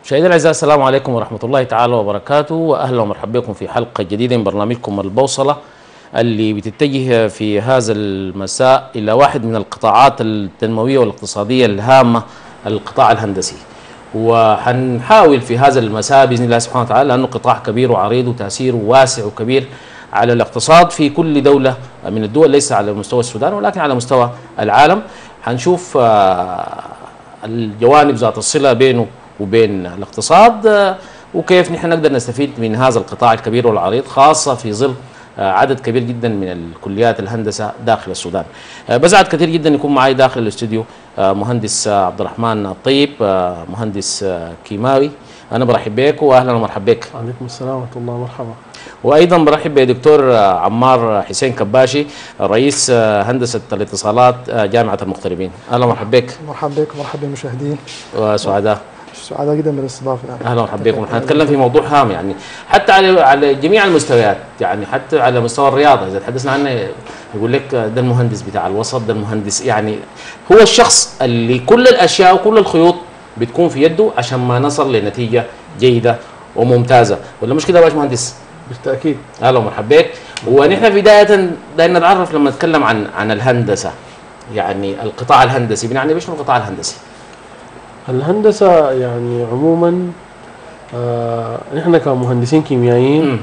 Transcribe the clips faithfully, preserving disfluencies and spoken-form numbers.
مشاهدينا الاعزاء، السلام عليكم ورحمه الله تعالى وبركاته، واهلا ومرحبا بكم في حلقه جديده من برنامجكم البوصله اللي بتتجه في هذا المساء الى واحد من القطاعات التنمويه والاقتصاديه الهامه، القطاع الهندسي. وحنحاول في هذا المساء باذن الله سبحانه وتعالى، لانه قطاع كبير وعريض وتاثيره واسع وكبير على الاقتصاد في كل دوله من الدول، ليس على مستوى السودان ولكن على مستوى العالم. حنشوف الجوانب ذات الصله بينه وبين الاقتصاد، وكيف نحن نقدر نستفيد من هذا القطاع الكبير والعريض، خاصة في ظل عدد كبير جدا من الكليات الهندسة داخل السودان. بسعد كثير جدا يكون معي داخل الاستوديو مهندس عبد الرحمن الطيب، مهندس كيماوي. أنا برحب بك وأهلا ومرحبا بك. وعليكم السلام ورحمة الله، مرحبا. وايضا برحب بدكتور عمار حسين كباشي، رئيس هندسه الاتصالات جامعه المغتربين. اهلا ومرحبا بك. مرحبا بك ومرحبا بالمشاهدين وسعداء سعداء جدا بالاستضافه. يعني اهلا ومرحبا بكم. حنتكلم في موضوع هام، يعني حتى على على جميع المستويات، يعني حتى على مستوى الرياضه اذا تحدثنا عنه يقول لك ده المهندس بتاع الوسط، ده المهندس، يعني هو الشخص اللي كل الاشياء وكل الخيوط بتكون في يده عشان ما نصل لنتيجه جيده وممتازه. ولا مش كده يا باشمهندس؟ بالتاكيد. اهلا ومرحبا بك. ونحن بدايه بدنا نتعرف لما نتكلم عن عن الهندسه، يعني القطاع الهندسي بنعني بشنو القطاع الهندسي؟ الهندسه يعني عموما آه نحن كمهندسين كيميائيين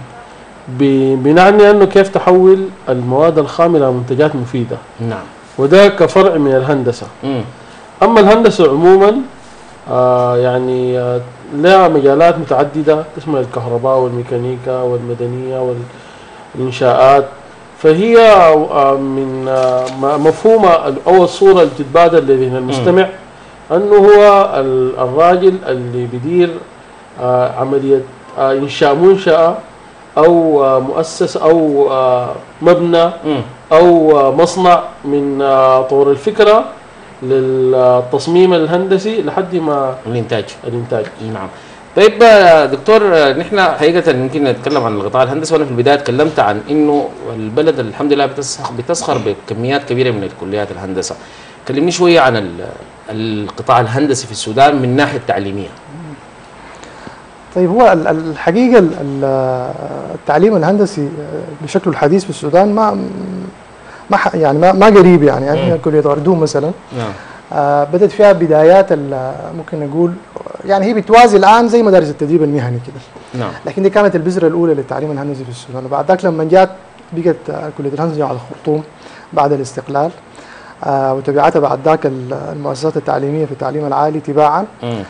بنعني انه كيف تحول المواد الخام الى منتجات مفيده. نعم. وده كفرع من الهندسه. مم. اما الهندسه عموما آه يعني آه لها مجالات متعدده تشمل الكهرباء والميكانيكا والمدنيه والانشاءات، فهي من مفهومه او الصوره اللي بتتبادر لذهن المستمع انه هو الراجل اللي بيدير عمليه انشاء منشاه او مؤسسه او مبنى او مصنع من طور الفكره للتصميم الهندسي لحد ما الانتاج الانتاج نعم. طيب دكتور، نحن حقيقه يمكن نتكلم عن القطاع الهندسي، وانا في البدايه تكلمت عن انه البلد الحمد لله بتسخر بكميات كبيره من الكليات الهندسه. كلمني شويه عن القطاع الهندسي في السودان من الناحيه التعليميه. طيب، هو الحقيقه التعليم الهندسي بشكله الحديث في السودان ما ما يعني ما, ما قريب، يعني يعني كليه اردوم مثلا نعم. آه بدات فيها بدايات ممكن نقول يعني هي بتوازي الان زي مدارس التدريب المهني كده نعم. لكن دي كانت البذره الاولى للتعليم الهندسي في السودان، وبعد ذاك لما جات بقت كليه الهندسه على الخرطوم بعد الاستقلال، آه وتبعتها بعد ذاك المؤسسات التعليميه في التعليم العالي تباعا.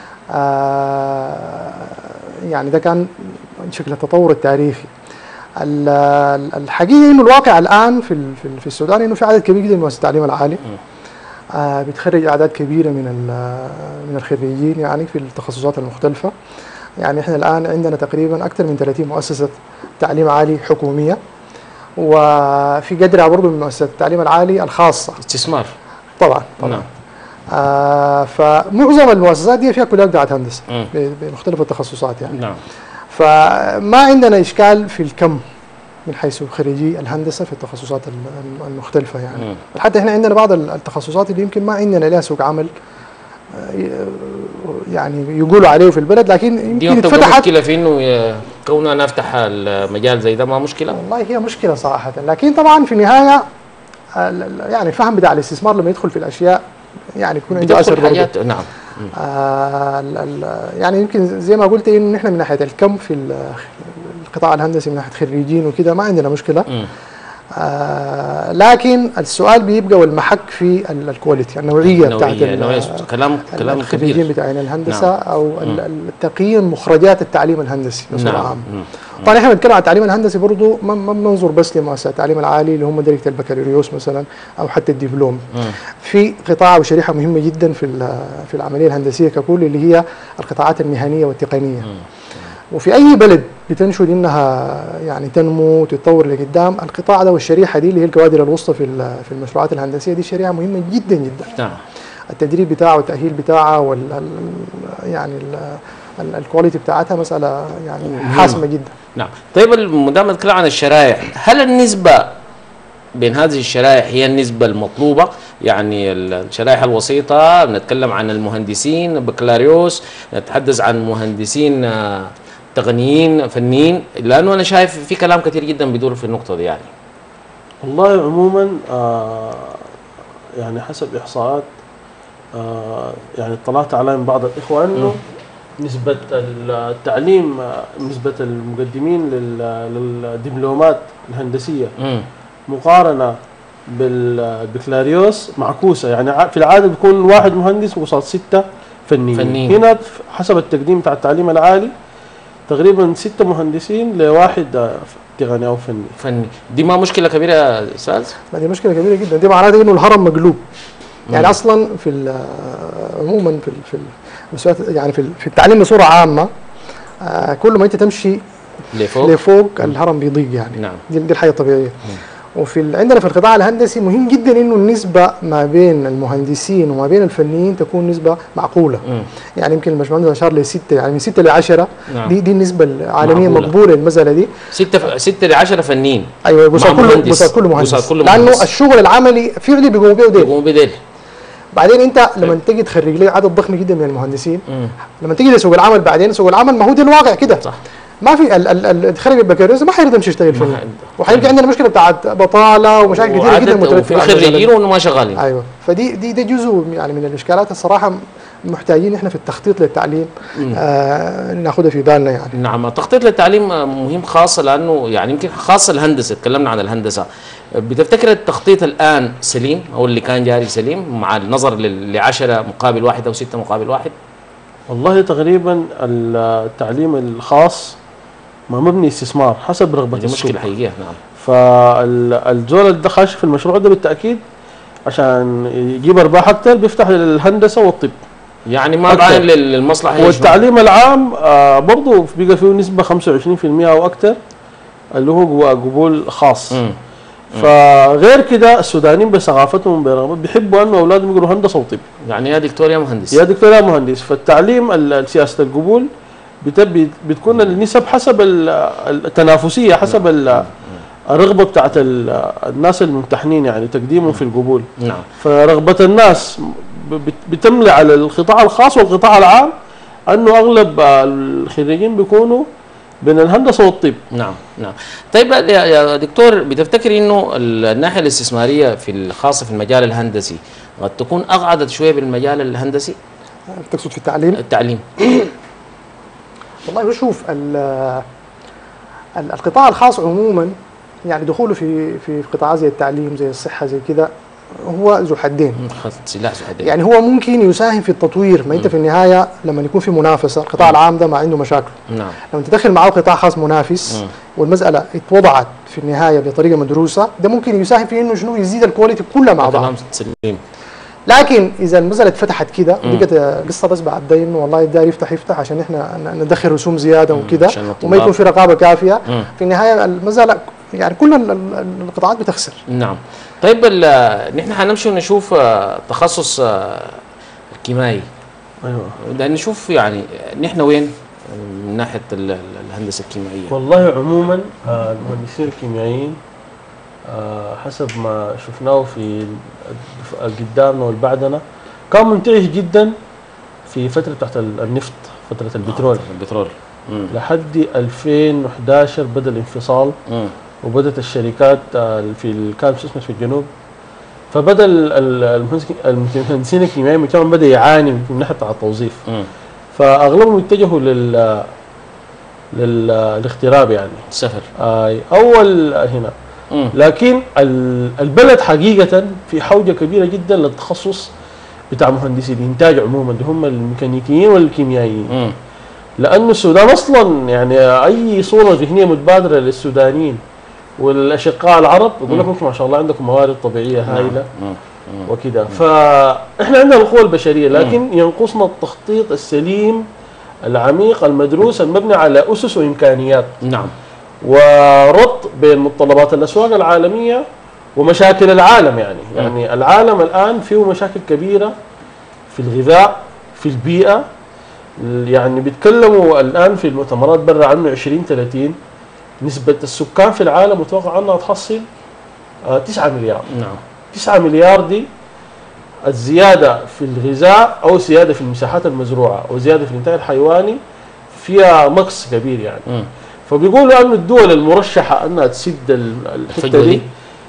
آه يعني ده كان شكل التطور التاريخي. الحقيقه انه الواقع الان في في السودان انه في عدد كبير جدا من مؤسسات التعليم العالي آه بتخرج اعداد كبيره من من الخريجين يعني في التخصصات المختلفه. يعني احنا الان عندنا تقريبا اكثر من ثلاثين مؤسسه تعليم عالي حكوميه، وفي قدرها برضه من مؤسسات التعليم العالي الخاصه استثمار طبعا طبعا نعم. آه فمعظم المؤسسات دي فيها كليات بتاعت هندسه بمختلف التخصصات يعني نعم. فما عندنا اشكال في الكم من حيث خريجي الهندسه في التخصصات المختلفه يعني مم. حتى احنا عندنا بعض التخصصات اللي يمكن ما عندنا لها سوق عمل يعني يقولوا عليه في البلد، لكن يمكن اتفتحت. مشكله في انه كوننا نفتح المجال زي ده ما مشكله؟ والله هي مشكله صراحه، لكن طبعا في النهايه يعني الفهم بتاع الاستثمار لما يدخل في الاشياء يعني يكون عنده اثر حاجات نعم. آه يعني يمكن زي ما قلت انه نحن من ناحيه الكم في القطاع الهندسي من ناحيه خريجين وكده ما عندنا مشكله. آه لكن السؤال بيبقى والمحك في الكواليتي، النوعيه بتاعت كلام كلام الخريجين بتاعنا الهندسه نعم. او التقييم مخرجات التعليم الهندسي بصوره نعم. عامه. طبعا احنا بنتكلم عن التعليم الهندسي برضه ما بننظر بس لمؤسسات التعليم العالي اللي هم درجه البكالوريوس مثلا او حتى الدبلوم. مم. في قطاع وشريحه مهمه جدا في في العمليه الهندسيه ككل اللي هي القطاعات المهنيه والتقنيه. مم. وفي اي بلد بتنشد انها يعني تنمو وتتطور لقدام، القطاع ده والشريحه دي اللي هي الكوادر الوسطى في في المشروعات الهندسيه دي شريحه مهمه جدا جدا. نعم. التدريب بتاعه والتاهيل بتاعه وال يعني الكواليتي بتاعتها مساله يعني حاسمه جدا. نعم. طيب ما دام نتكلم عن الشرائح، هل النسبه بين هذه الشرائح هي النسبه المطلوبه؟ يعني الشرائح الوسيطة، بنتكلم عن المهندسين بكالوريوس، نتحدث عن مهندسين تقنيين فنيين، لأنه أنا شايف في كلام كثير جدا بيدور في النقطة دي يعني. والله عموما آه يعني حسب إحصاءات آه يعني اطلعت عليها من بعض الإخوة أنه نسبة التعليم، نسبة المقدمين للدبلومات الهندسية م. مقارنة بالبكالوريوس معكوسة. يعني في العادة بيكون واحد مهندس وقصاد ستة فنيين. فنين. هنا حسب التقديم بتاع التعليم العالي تقريبا ستة مهندسين لواحد تقني أو فني. فني دي ما مشكلة كبيرة يا أستاذ؟ دي مشكلة كبيرة جدا، دي معناتها إنه الهرم مقلوب. يعني م. أصلا في عموما في في يعني في في التعليم بصورة عامة آه كل ما أنت تمشي لفوق, لفوق الهرم بيضيق يعني. نعم. دي, دي الحاجة الطبيعية. وفي عندنا في القطاع الهندسي مهم جدا انه النسبه ما بين المهندسين وما بين الفنيين تكون نسبه معقوله. م. يعني يمكن الباشمهندس اشار لسته، يعني من سته ل عشرة. نعم. دي دي النسبه العالميه مقبوله المساله دي. سته سته ل عشرة فنيين. ايوه بصار كله بصار كله مهندس. لانه الشغل العملي فعلي بيقوموا بيه وديل. بيقوموا بديل. بعدين انت لما تيجي تخرج لي عدد ضخم جدا من المهندسين، م. لما تيجي لسوق العمل بعدين سوق العمل ما هو ده الواقع كده. صح. ما في اللي خريج البكالوريوس ما حيقدر يمشي يشتغل فيه، وحيبقى عندنا مشكله بتاعت بطاله ومشاكل كثيره جدا مترتبه على خريجين وانه ما شغالين. ايوه فدي دي ده جزء يعني من الاشكالات الصراحه محتاجين احنا في التخطيط للتعليم آه ناخذها في بالنا يعني. نعم التخطيط للتعليم مهم خاصه لانه يعني يمكن خاصه الهندسه، تكلمنا عن الهندسه، بتفتكر التخطيط الان سليم او اللي كان جاري سليم مع النظر ل عشرة مقابل واحد او ستة مقابل واحد؟ والله تقريبا التعليم الخاص ما مبني استثمار حسب رغبة السوق. مشكلة حقيقية. نعم. فالزول اللي خاش في المشروع ده بالتأكيد عشان يجيب أرباح أكثر بيفتح الهندسة والطب. يعني ما بعين للمصلحة. والتعليم العام آه برضه بيبقى فيه نسبة خمسة وعشرين بالمئة أو أكثر اللي هو قبول خاص. م. فغير كده السودانيين بثقافتهم برغبة بيحبوا انه اولادهم يقروا هندسه وطب. يعني يا دكتور يا مهندس. يا دكتور يا مهندس. فالتعليم سياسه القبول بتكون النسب حسب التنافسيه، حسب الرغبه بتاعت الناس الممتحنين يعني تقديمهم في القبول. نعم. فرغبه الناس بتملي على القطاع الخاص والقطاع العام انه اغلب الخريجين بيكونوا بين الهندسه والطب. نعم نعم. طيب يا دكتور بتفتكر انه الناحيه الاستثماريه في الخاصه في المجال الهندسي قد تكون اقعدت شويه بالمجال الهندسي؟ تقصد في التعليم؟ التعليم. والله شوف القطاع الخاص عموما يعني دخوله في في قطاعات زي التعليم زي الصحه زي كده هو ذو حدين. سلاح ذو حدين. يعني هو ممكن يساهم في التطوير، ما انت في النهايه لما يكون في منافسه القطاع العام ده ما عنده مشاكل. نعم. لما تدخل معه قطاع خاص منافس م. والمساله اتوضعت في النهايه بطريقه مدروسه ده ممكن يساهم في انه شنو يزيد الكواليتي كلها مع بعض. سليم. لكن اذا المساله اتفتحت كده بقت قصه بس بعد ده انه والله الدار يفتح يفتح عشان احنا ندخل رسوم زياده وكده وما يكون في رقابه كافيه، م. في النهايه المساله يعني كل القطاعات بتخسر. نعم. طيب نحن حنمشي ونشوف تخصص الكيميائي. ايوه. بدنا نشوف يعني نحن وين من ناحيه الهندسه الكيميائيه. والله عموما المهندسين الكيميائيين حسب ما شفناه في قدامنا والبعدنا كان منتعش جدا في فتره تحت النفط، فتره البترول. آه البترول. مم. لحد ألفين وأحد عشر بدا الانفصال. مم. وبدات الشركات في كان اسمه في الجنوب، فبدا المهندسين الكيميائيين كمان بدا يعاني من ناحيه التوظيف. فاغلبهم اتجهوا لل للاغتراب يعني السفر. آه اول هنا. مم. لكن البلد حقيقه في حوجه كبيره جدا للتخصص بتاع مهندسي الانتاج عموما اللي هم الميكانيكيين والكيميائيين. مم. لانه السودان اصلا يعني اي صوره ذهنيه متبادره للسودانيين والاشقاء العرب يقول لك انتم ما شاء الله عندكم موارد طبيعيه هائله وكذا. فاحنا عندنا القوى البشريه لكن مم. ينقصنا التخطيط السليم العميق المدروس المبني على اسس وامكانيات. نعم. وربط بين متطلبات الاسواق العالميه ومشاكل العالم يعني، مم. يعني العالم الان فيه مشاكل كبيره في الغذاء، في البيئه. يعني بيتكلموا الان في المؤتمرات برا عنه عشرين ثلاثين نسبة السكان في العالم متوقع انها تحصل تسعة مليار. نعم. تسعة مليار دي الزياده في الغذاء او زياده في المساحات المزروعه او زياده في الانتاج الحيواني فيها نقص كبير يعني. م. فبيقولوا ان الدول المرشحه انها تسد الحته دي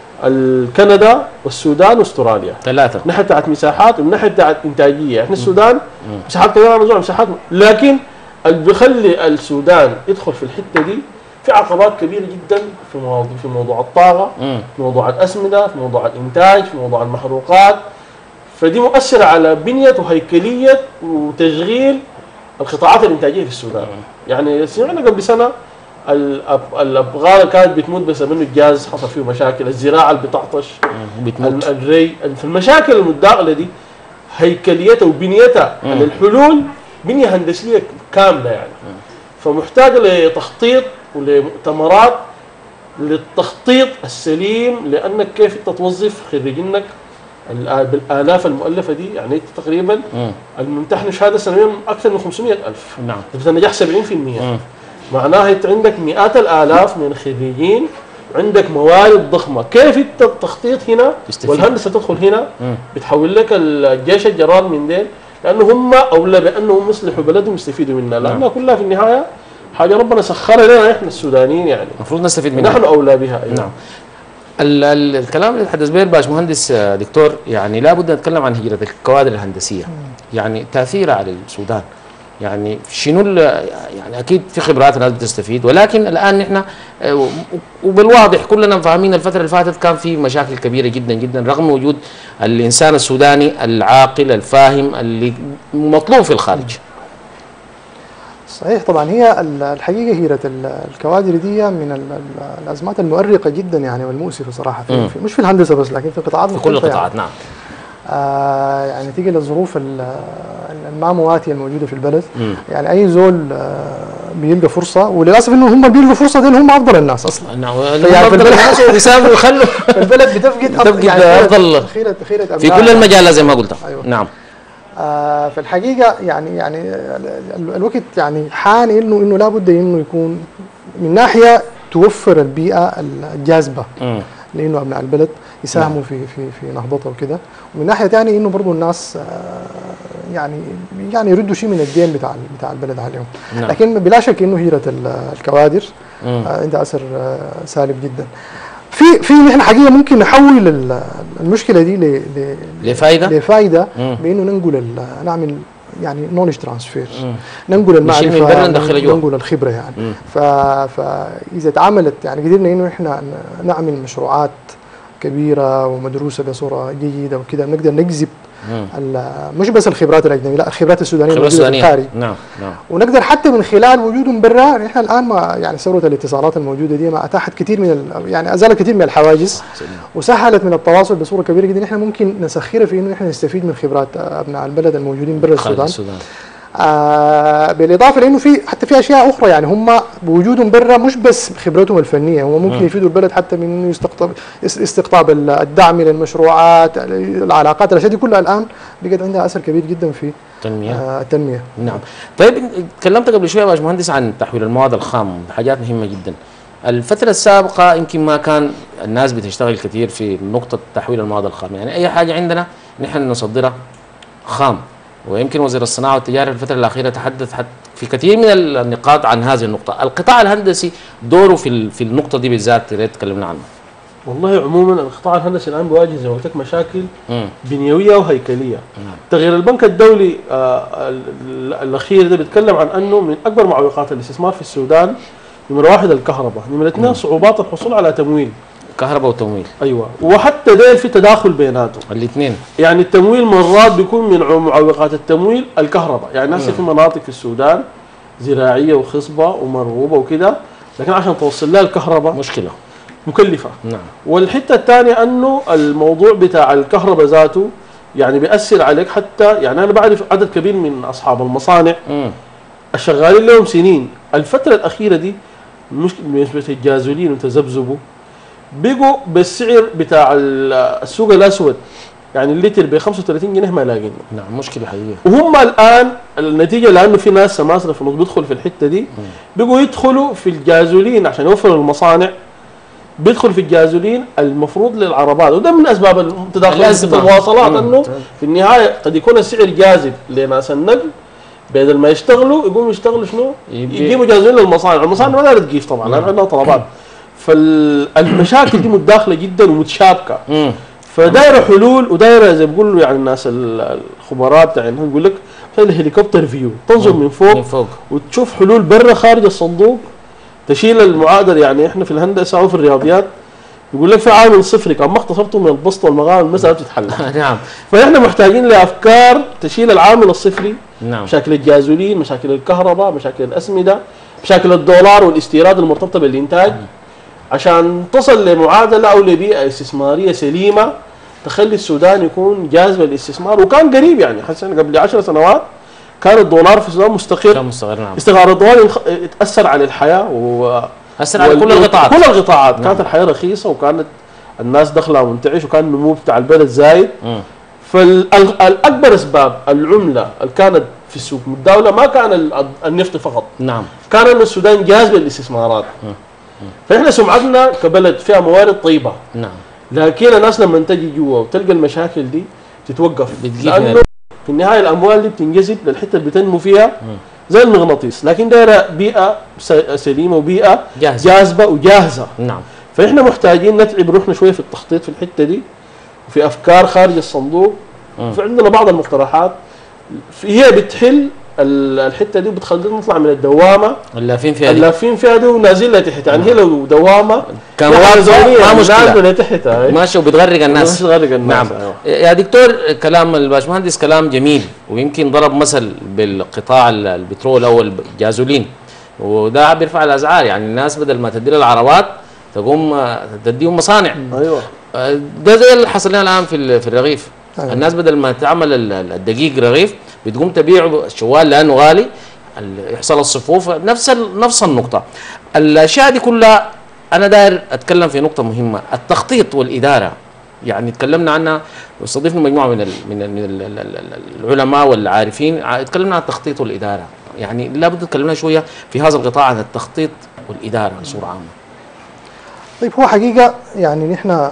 كندا والسودان واستراليا ثلاثه، من ناحيه بتاعت مساحات ومن ناحيه بتاعت انتاجيه. احنا السودان م. مساحات كبيره مزروعه مساحات، لكن اللي بيخلي السودان يدخل في الحته دي في عقبات كبيره جدا في موضوع في موضوع الطاقه، م. في موضوع الاسمده، في موضوع الانتاج، في موضوع المحروقات. فدي مؤثره على بنيه وهيكليه وتشغيل القطاعات الانتاجيه في السودان. م. يعني سمعنا قبل سنه الابغال كانت بتموت بسبب انه الجاز حصل فيه مشاكل، الزراعه اللي بتعطش بتموت، الري. في المشاكل المتداخله دي هيكليتها وبنيتها الحلول بنيه هندسيه كامله يعني. فمحتاجه لتخطيط ولمؤتمرات للتخطيط السليم، لانك كيف انت توظف خريجينك بالالاف المؤلفه دي. يعني انت تقريبا الممتحن شهاده سنويا اكثر من خمسمائة ألف. نعم. اذا نجاح سبعين بالمئة معناها انت عندك مئات الالاف من الخريجين وعندك موارد ضخمه. كيف انت التخطيط هنا تستفيد. والهندسه تدخل هنا مم. بتحول لك الجيش الجرار من ديل، لانه هم اولى بانهم يصلحوا بلدهم يستفيدوا منها، لانها نعم. كلها في النهايه حاجه ربنا سخرها لنا احنا السودانيين يعني المفروض نستفيد منها، نحن اولى بها. أيوة. نعم. ال ال الكلام اللي تحدث به الباشمهندس دكتور، يعني لابد نتكلم عن هجره الكوادر الهندسيه، مم. يعني تاثيرها على السودان. يعني شنو يعني اكيد في خبرات الناس بتستفيد، ولكن الان نحن وبالواضح كلنا فاهمين الفتره اللي فاتت كان في مشاكل كبيره جدا جدا رغم وجود الانسان السوداني العاقل الفاهم اللي مطلوب في الخارج. صحيح. طبعا هي الحقيقه هيره الكوادر دي من الازمات المؤرقه جدا يعني والمؤسفه صراحه في مش في الهندسه بس، لكن في قطاعات في كل القطاعات. يعني. نعم. آه يعني نتيجه للظروف الما مواتيه الموجوده في البلد. مم. يعني اي زول آه بيلقى فرصه، وللاسف انه هم بيلقوا فرصه دي هم افضل الناس اصلا. نعم. يعني افضل الناس وبيساووا يخلوا البلد بتفقد بتفقد يعني افضل خيرة خيرة في كل المجالات زي ما قلت. أيوة. نعم. آه في الحقيقه يعني يعني الوقت يعني حان انه انه لابد انه يكون من ناحيه توفر البيئه الجاذبه م. لانه ابناء البلد يساهموا في في في نهضتها وكده، ومن ناحيه ثانيه انه برضه الناس يعني يعني يردوا شيء من الدين بتاع بتاع البلد عليهم. نعم. لكن بلا شك انه هيره الكوادر عندها اثر سالب جدا. في في نحن حقيقه ممكن نحول المشكله دي لفائده لفائده بانه ننقل نعمل يعني نولج ترانسفير، ننقل المعرفه، ننقل الخبره يعني. فاذا تعاملت يعني قدرنا انه احنا نعمل مشروعات كبيره ومدروسه بصوره جيده وكده، نقدر نجذب مش بس الخبرات الاجنبيه، لا الخبرات السودانيه الموجوده في الخارج. نعم نعم. ونقدر حتى من خلال وجودهم برا، احنا الان ما يعني ثوره الاتصالات الموجوده دي ما اتاحت كثير من يعني ازالت كثير من الحواجز وسهلت من التواصل بصوره كبيره جدا. احنا ممكن نسخرها في انه احنا نستفيد من خبرات ابناء البلد الموجودين برا السودان. السودان. آه بالاضافه لانه في حتى في اشياء اخرى، يعني هم بوجودهم برا مش بس خبرتهم الفنيه، هم ممكن يفيدوا البلد حتى من انه يستقطب استقطاب الدعم للمشروعات، العلاقات، الاشياء دي كلها الان بقت عندها اثر كبير جدا في التنميه. آه التنميه. نعم. طيب تكلمت قبل شويه يا باشمهندس عن تحويل المواد الخام، حاجات مهمه جدا. الفتره السابقه يمكن ما كان الناس بتشتغل كثير في نقطه تحويل المواد الخام، يعني اي حاجه عندنا نحن نصدرها خام، ويمكن وزير الصناعه والتجاره في الفتره الاخيره تحدث حتى في كثير من النقاط عن هذه النقطه. القطاع الهندسي دوره في في النقطه دي بالذات يا ريت تكلمنا عنه. والله عموما القطاع الهندسي الان بيواجه زي ما قلت لك مشاكل م. بنيويه وهيكليه. م. تغيير البنك الدولي آه الاخير ده بيتكلم عن انه من اكبر معوقات الاستثمار في السودان نمره واحد الكهرباء، نمره اثنين صعوبات الحصول على تمويل. كهرباء وتمويل. ايوه، وحتى ده في تداخل بيناتهم الاثنين. يعني التمويل مرات بيكون من معوقات التمويل الكهرباء، يعني ناس في مناطق في السودان زراعيه وخصبه ومرغوبه وكده، لكن عشان توصل لها الكهرباء مشكله مكلفه. نعم. والحته الثانيه انه الموضوع بتاع الكهرباء ذاته يعني بيأثر عليك، حتى يعني انا بعرف عدد كبير من اصحاب المصانع م. الشغالين لهم سنين. الفتره الاخيره دي مش بالنسبه للجازولين وتذبذبوا بقوا بالسعر بتاع السوق الاسود، يعني اللتر ب خمسة وثلاثين جنيه ما لاقينه. نعم مشكله حقيقيه. وهم الان النتيجه لانه في ناس سماسره في النص بيدخلوا في الحته دي، بقوا يدخلوا في الجازولين عشان يوفروا المصانع بيدخل في الجازولين المفروض للعربات، وده من اسباب تداخل في المواصلات، انه في النهايه قد يكون السعر جاذب لناس النقل، بدل ما يشتغلوا يقوموا يشتغلوا شنو؟ يجيبوا جازولين للمصانع، المصانع ما دايره تجيف طبعا لان عندها طلبات. فالمشاكل دي متداخله جدا ومتشابكه، فدايره حلول ودايره زي ما بيقولوا يعني الناس الخبراء بتاعنا يقول لك الهليكوبتر فيو، تنظر من فوق, من فوق وتشوف حلول برا خارج الصندوق تشيل المعادله. يعني احنا في الهندسه او في الرياضيات يقول لك في عامل صفري، كان ما اختصرته من البسط والمقام المساله بتتحل. نعم. فاحنا محتاجين لافكار تشيل العامل الصفري. نعم. مشاكل الجازولين، مشاكل الكهرباء، مشاكل الاسمده، مشاكل الدولار والاستيراد المرتبطه بالانتاج، عشان تصل لمعادله او لبيئه استثماريه سليمه تخلي السودان يكون جاذب للاستثمار. وكان قريب يعني حسنا قبل عشر سنوات كان الدولار في السودان مستقر. كان مستقر. نعم. استقرار الدولار تاثر على الحياه و اثر على كل القطاعات. كل القطاعات. نعم. كانت الحياه رخيصه وكانت الناس داخله ومنتعش وكان النمو بتاع البلد زايد. فالاكبر اسباب العمله اللي كانت في السوق متداوله ما كان النفط فقط. نعم. كان ان السودان جاذب للاستثمارات. فاحنا سمعتنا كبلد فيها موارد طيبه. نعم. لكن الناس لما تجي جوا وتلقى المشاكل دي تتوقف، لانه في النهايه الاموال دي بتنجذب للحته اللي بتنمو فيها زي المغناطيس، لكن دايره بيئه سليمه وبيئه جاهزة. جاذبه وجاهزه. نعم. فاحنا محتاجين نتعب روحنا شويه في التخطيط في الحته دي وفي افكار خارج الصندوق. في عندنا بعض المقترحات هي بتحل الحته دي وبتخلينا نطلع من الدوامه اللافين فيها دي اللافين فيها دي ونازل لتحت. يعني هي لو دوامه كان ما مشكله لتحت ماشي وبتغرق الناس. بتغرق الناس. نعم. أيوة. يا دكتور كلام الباشمهندس كلام جميل، ويمكن ضرب مثل بالقطاع البترول او الجازولين، وده بيرفع الاسعار. يعني الناس بدل ما تدي العربات تقوم تديهم مصانع. ايوه. ده زي اللي حصل لنا الان في في الرغيف. أيوة. الناس بدل ما تعمل الدقيق رغيف بتقوم تبيعه الشوال لانه غالي، يحصل الصفوف. نفس نفس النقطه. الاشياء دي كلها انا داير اتكلم في نقطه مهمه، التخطيط والاداره. يعني تكلمنا عنها واستضفنا مجموعه من ال من, ال من ال العلماء والعارفين، تكلمنا عن التخطيط والاداره. يعني لابد تكلمنا شويه في هذا القطاع عن التخطيط والاداره بصوره عامه. طيب هو حقيقه يعني نحن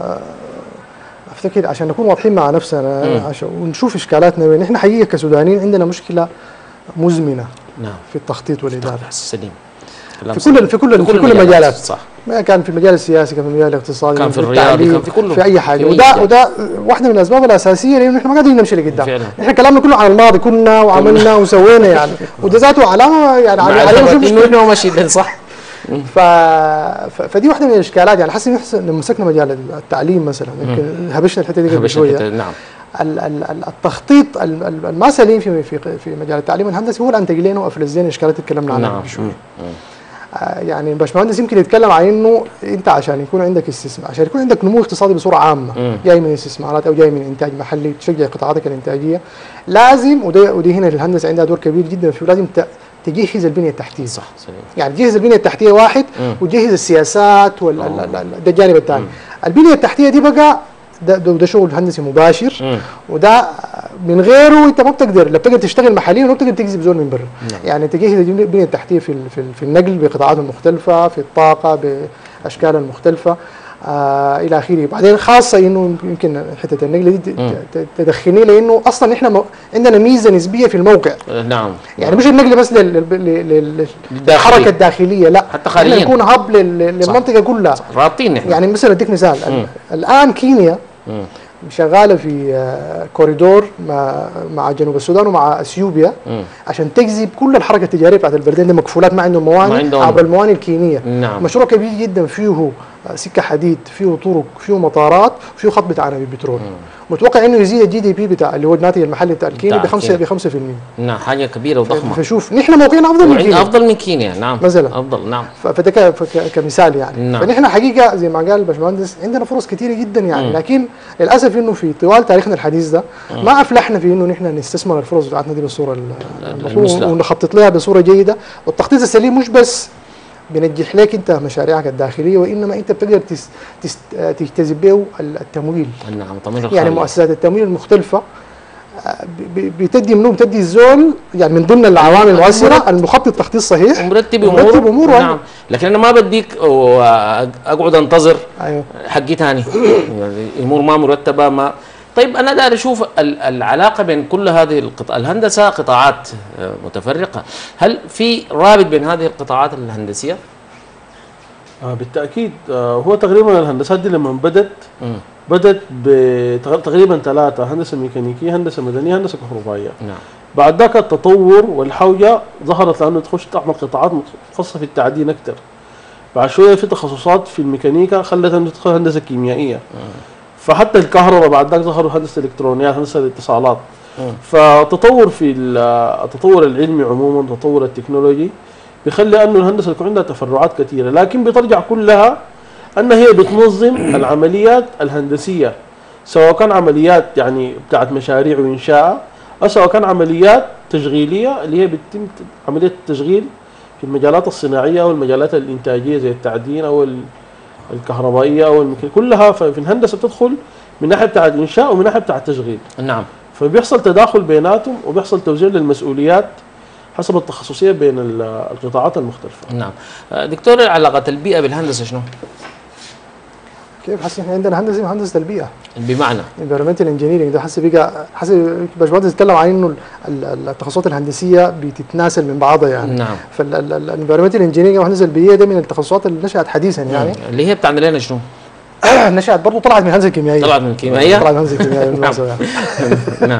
افتكر عشان نكون واضحين مع نفسنا عشان ونشوف اشكالاتنا وين، احنا حقيقه كسودانيين عندنا مشكله مزمنه. نعم. في التخطيط والاداره. سليم. في كل في كل في كل المجالات. صح. ما كان في المجال السياسي، كان في المجال الاقتصادي، كان في الرياضي، كان في كله، في اي حاجه. وده وده واحده من الاسباب الاساسيه لانه احنا ما قادرين نمشي لقدام. احنا كلامنا كله عن الماضي، كنا وعملنا وسوينا يعني، وده ذاته علامه يعني عليه انه ماشي صح. ف... فدي واحده من الاشكالات. يعني حسنا لما مسكنا مجال التعليم مثلا يمكن هبشنا الحته دي قبل شويه. نعم. التخطيط الما سليم في في في مجال التعليم الهندسي هو اللي انتج لنا وافلز لنا اشكالات تكلمنا عنها قبل شويه. يعني الباشمهندس يمكن يتكلم عن انه انت عشان يكون عندك استثمار، عشان يكون عندك نمو اقتصادي بصوره عامه مم. جاي من استثمارات او جاي من انتاج محلي تشجع قطاعاتك الانتاجيه، لازم ودي, ودي هنا الهندسه عندها دور كبير جدا فيه، لازم تجهز البنيه التحتيه. صح سليم. يعني تجهز البنيه التحتيه واحد مم. وتجهز السياسات وال ده الجانب الثاني. البنيه التحتيه دي بقى ده, ده, ده شغل هندسي مباشر مم. وده من غيره انت ما بتقدر لا بتقدر تشتغل محليا ولا بتقدر تجذب زول من برا. نعم. يعني تجهز البنيه التحتيه في في, في النقل بقطاعاته المختلفه، في الطاقه باشكالها المختلفه آه الى اخره. بعدين خاصه انه يمكن حته النقل دي تدخلني لانه اصلا احنا عندنا ميزه نسبيه في الموقع. نعم. يعني مش النقل بس للحركه الداخليه، لا حتى خارجيا يكون هب للمنطقه كلها. رابطين احنا. يعني مثلا اديك مثال مم. الان كينيا مم. شغاله في كوريدور مع مع جنوب السودان ومع اثيوبيا مم. عشان تجذب كل الحركه التجاريه بتاعت البلدين دي مكفولات، ما عندهم موانئ عبر الموانئ الكينيه. نعم. مشروع كبير جدا فيه سكه حديد، فيه طرق، فيه مطارات، فيه خط بتاع عنابر بترول. متوقع انه يزيد الجي دي بي بتاع اللي هو الناتج المحلي بتاع كينيا ب خمسة ب خمسة في المية. نعم حاجه كبيره وضخمه. فشوف نحن موقعنا افضل من كينيا. افضل من كينيا. نعم مثلا افضل. نعم. فده كمثال يعني. نعم. فنحن حقيقه زي ما قال الباشمهندس عندنا فرص كثيره جدا يعني. مم. لكن للاسف انه في طوال تاريخنا الحديث ده مم. ما افلحنا في انه نحن نستثمر الفرص بتاعتنا دي بالصوره المطلوبه ونخطط لها بصوره جيده. والتخطيط السليم مش بس بنجح لك انت مشاريعك الداخليه، وانما انت بتقدر تس تس تجتذب به التمويل. نعم التمويل يعني مؤسسات التمويل المختلفه بتدي منو بتدي الزول يعني من ضمن العوامل المؤثره المخطط تخطيط صحيح ومرتب اموره مرتب اموره نعم. لكن انا ما بديك واقعد انتظر ايوه حقي ثاني يعني امور ما مرتبه ما. طيب انا داير اشوف العلاقه بين كل هذه القطاع الهندسه قطاعات متفرقه، هل في رابط بين هذه القطاعات الهندسيه؟ آه بالتاكيد. آه هو تقريبا الهندسات دي لما بدت م. بدت بتقريبا ثلاثه: هندسه ميكانيكيه، هندسه مدنيه، هندسه كهربائيه. نعم. بعد ذاك التطور والحوجه ظهرت لانه تخش تعمل قطاعات متخصصه في التعدين اكثر. بعد شويه في تخصصات في الميكانيكا خلت انه تدخل هندسه كيميائيه. م. فحتى الكهرباء بعد ذاك ظهروا هندسه الالكترونيات، هندسه الاتصالات. م. فالتطور في التطور العلمي عموما، التطور التكنولوجي بيخلي انه الهندسه يكون عندها تفرعات كثيره، لكن بترجع كلها ان هي بتنظم العمليات الهندسيه، سواء كان عمليات يعني بتاعت مشاريع وانشاء، او سواء كان عمليات تشغيليه اللي هي بتتم عمليه التشغيل في المجالات الصناعيه او المجالات الانتاجيه زي التعدين او الكهربائيه او الميكانيكيه، كلها في الهندسه بتدخل من ناحيه بتاعت الانشاء ومن ناحيه بتاعت التشغيل. نعم. فبيحصل تداخل بيناتهم وبيحصل توزيع للمسؤوليات حسب التخصصيه بين القطاعات المختلفه. نعم. دكتور، علاقه البيئه بالهندسه شنو؟ كيف حسي احنا عندنا هندسه هندسه البيئه بمعنى انفيرمنتال انجينيرنج ده حسي بقى حسي باشمهندس يتكلم عن انه التخصصات الهندسيه بتتناسل من بعضها يعني. نعم. فالانفيرمنتال انجينيرنج والهندسه البيئيه ده من التخصصات اللي نشات حديثا يعني. اللي هي بتعمل لنا شنو؟ نشات برضه طلعت من الهندسه الكيميائيه. طلعت من الكيميائيه؟ طلعت من الهندسه الكيميائيه. نعم.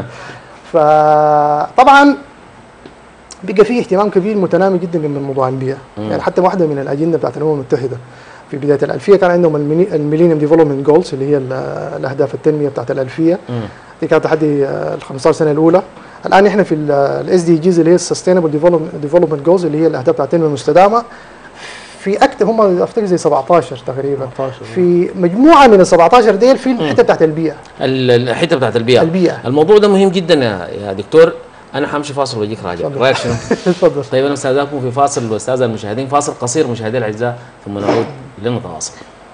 فطبعا بقى فيه اهتمام كبير متنامي جدا من موضوع البيئه، يعني حتى واحده من الاجنده بتاعت الامم المتحده في بدايه الالفيه كان عندهم الميلينيوم ديفلوبمنت جولز اللي هي الاهداف التنميه بتاعت الالفيه. مم. دي كانت تحدي ال خمسة عشر سنه الاولى. الان احنا في الاس دي جيز اللي هي السستينبل ديفلوبمنت جولز اللي هي الاهداف بتاعت التنميه المستدامه، في اكتر هم افتكر زي سبعة عشر تقريبا. سبعة عشر في مجموعه من ال سبعة عشر ديل في الحته بتاعت البيئه. الحته بتاعت البيئه. البيئه. الموضوع ده مهم جدا يا يا دكتور. انا حمشي فاصل واجيك راجع، رايك شنو؟ اتفضل. طيب انا استاذنكم في فاصل واستاذ المشاهدين، فاصل قصير مشاهدينا الاعزاء ثم نعود لنتواصل.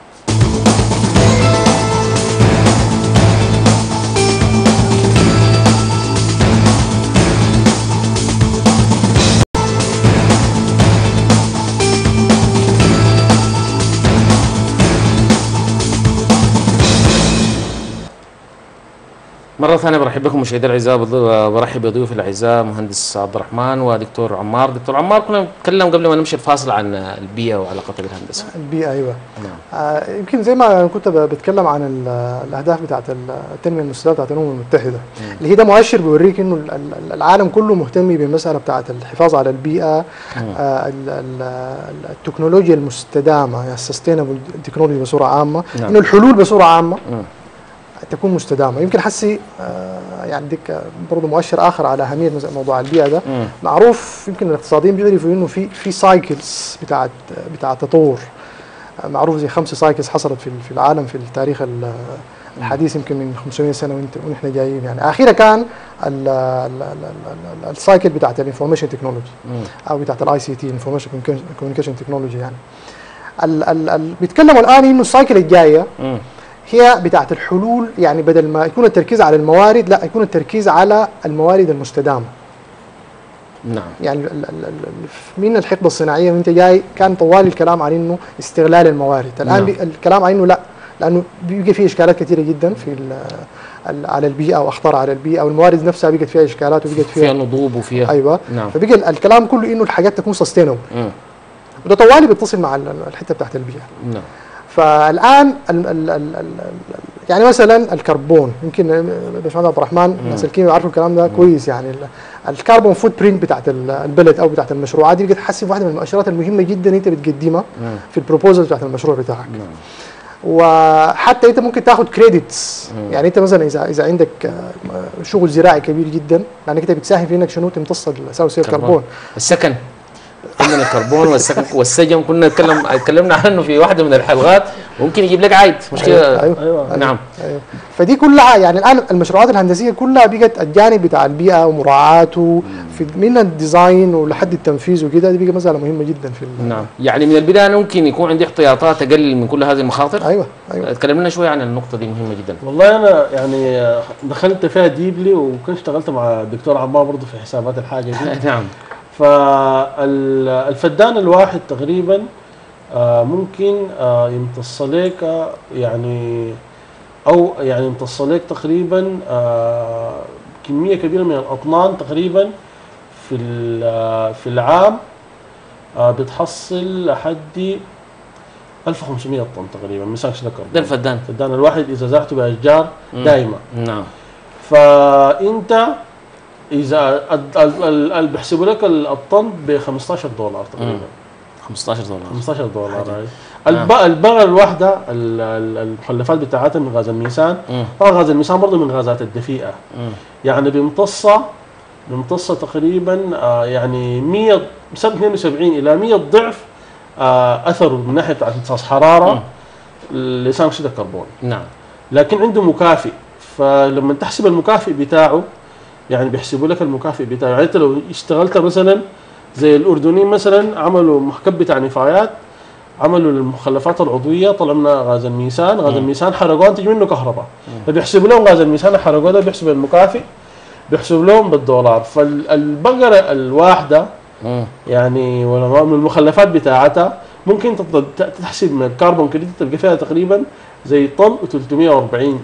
مرة ثانية برحب بكم مشاهدينا الأعزاء، برحب بضيوفي الأعزاء مهندس عبد الرحمن ودكتور عمار. دكتور عمار، كنا نتكلم قبل ما نمشي الفاصل عن البيئة وعلاقتها بالهندسة. البيئة أيوه. نعم. آه يمكن زي ما كنت بتكلم عن الأهداف بتاعت التنمية المستدامة بتاعت الأمم المتحدة، مم. اللي هي ده مؤشر بيوريك إنه العالم كله مهتم بالمسألة بتاعت الحفاظ على البيئة، آه التكنولوجيا المستدامة يعني السستينبل تكنولوجي بصورة عامة، نعم. إنه الحلول بصورة عامة مم. تكون مستدامه. يمكن حسي آه يعني ديك برضه مؤشر اخر على اهميه موضوع البيئه ده. مم. معروف يمكن الاقتصاديين بيعرفوا انه في في سايكلز بتاعت بتاع تطور، آه معروف زي خمس سايكلز حصلت في في العالم في التاريخ الحديث يمكن من خمسمائة سنه ونحن جايين يعني. اخيرا كان السايكل بتاعت الانفورميشن تكنولوجي او بتاعت الاي سي تي انفورميشن كوميونيكيشن تكنولوجي يعني. ال ال ال بيتكلموا الان انه السايكل الجايه مم. هي بتاعت الحلول، يعني بدل ما يكون التركيز على الموارد لا يكون التركيز على الموارد المستدامه. نعم. يعني من الحقبه الصناعيه وانت جاي كان طوال الكلام عن انه استغلال الموارد، الان نعم. الكلام عن انه لا، لانه بيجي فيه اشكالات كثيره جدا في على البيئه واخطار على البيئه، والموارد نفسها بقت فيها اشكالات وبقت فيها فيها نضوب وفيها ايوه. نعم. فبقى الكلام كله انه الحاجات تكون سستينبل. وده طوالي بيتصل مع الحته بتاعت البيئه. نعم. فالان ال ال ال ال يعني مثلا الكربون، يمكن باشمهندس عبد الرحمن الناس الكيمياء يعرفوا الكلام ده كويس يعني. الكربون فوت برنت بتاعت البلد او بتاعت المشروعات دي بتحسب واحده من المؤشرات المهمه جدا انت بتقدمها مم. في البروبوزل بتاعت المشروع بتاعك. مم. وحتى انت ممكن تاخد كريدتس، يعني انت مثلا اذا اذا عندك شغل زراعي كبير جدا لانك انت بتساهم في انك شنو تمتص ثاني اكسيد الكربون. السكن عندنا الكربون والسجن والسجن كنا نتكلم اتكلمنا عنه في واحده من الحلقات، ممكن يجيب لك عايد مش كده؟ أيوة. أيوة. نعم. أيوة. فدي كلها يعني الان المشروعات الهندسيه كلها بقت الجانب بتاع البيئه ومراعاته في من الديزاين ولحد التنفيذ وكده، دي بقى مساله مهمه جدا في ال- نعم، يعني من البدايه ممكن يكون عندي احتياطات اقلل من كل هذه المخاطر. ايوه ايوه. اتكلم لنا شويه عن النقطه دي، مهمه جدا. والله انا يعني دخلت فيها ديبلي، وكنت اشتغلت مع الدكتور عمار برضه في حسابات الحاجه دي. نعم. فالفدان الواحد تقريبا آه، ممكن آه، يمتص لك آه، يعني او يعني يمتص لك تقريبا آه، كميه كبيره من الاطنان تقريبا في ال- آه، في العام آه، بتحصل لحد ألف وخمسمية طن تقريبا من ثاني اكسيد الكربون. ده الفدان. الفدان الواحد اذا زرعته باشجار دائمه. نعم. فانت اذا ال- ال- ال- ال- بيحسبوا لك الطن ب خمستاشر دولار تقريبا. خمستاشر دولار. خمستاشر دولار هاي. الب- البغل الواحده ال- ال- المخلفات بتاعتها من غاز الميثان. مم. طبعا غاز الميثان برضه من الغازات الدفيئه. مم. يعني بيمتصها بيمتصها تقريبا آه، يعني مية بسبب اثنين وسبعين الى مية ضعف آه، اثره من ناحيه بتاعت امتصاص حراره لثاني اكسيد الكربون. نعم. لكن عنده مكافئ، فلما تحسب المكافئ بتاعه يعني بيحسبوا لك المكافئ بتاعه. يعني انت لو اشتغلت مثلا زي الاردنيين مثلا عملوا محكب بتاع نفايات، عملوا المخلفات العضويه طلع منها غاز الميثان، غاز الميثان حرقوه انتج منه كهرباء، فبيحسبوا لهم غاز الميثان حرقوه ده بيحسب المكافئ بيحسب لهم بالدولار. فالبقره الواحده مم. يعني ولا من المخلفات بتاعتها ممكن تط- تحسب من الكربون كريدت تلقى فيها تقريبا زي طن وثلاثمية وأربعين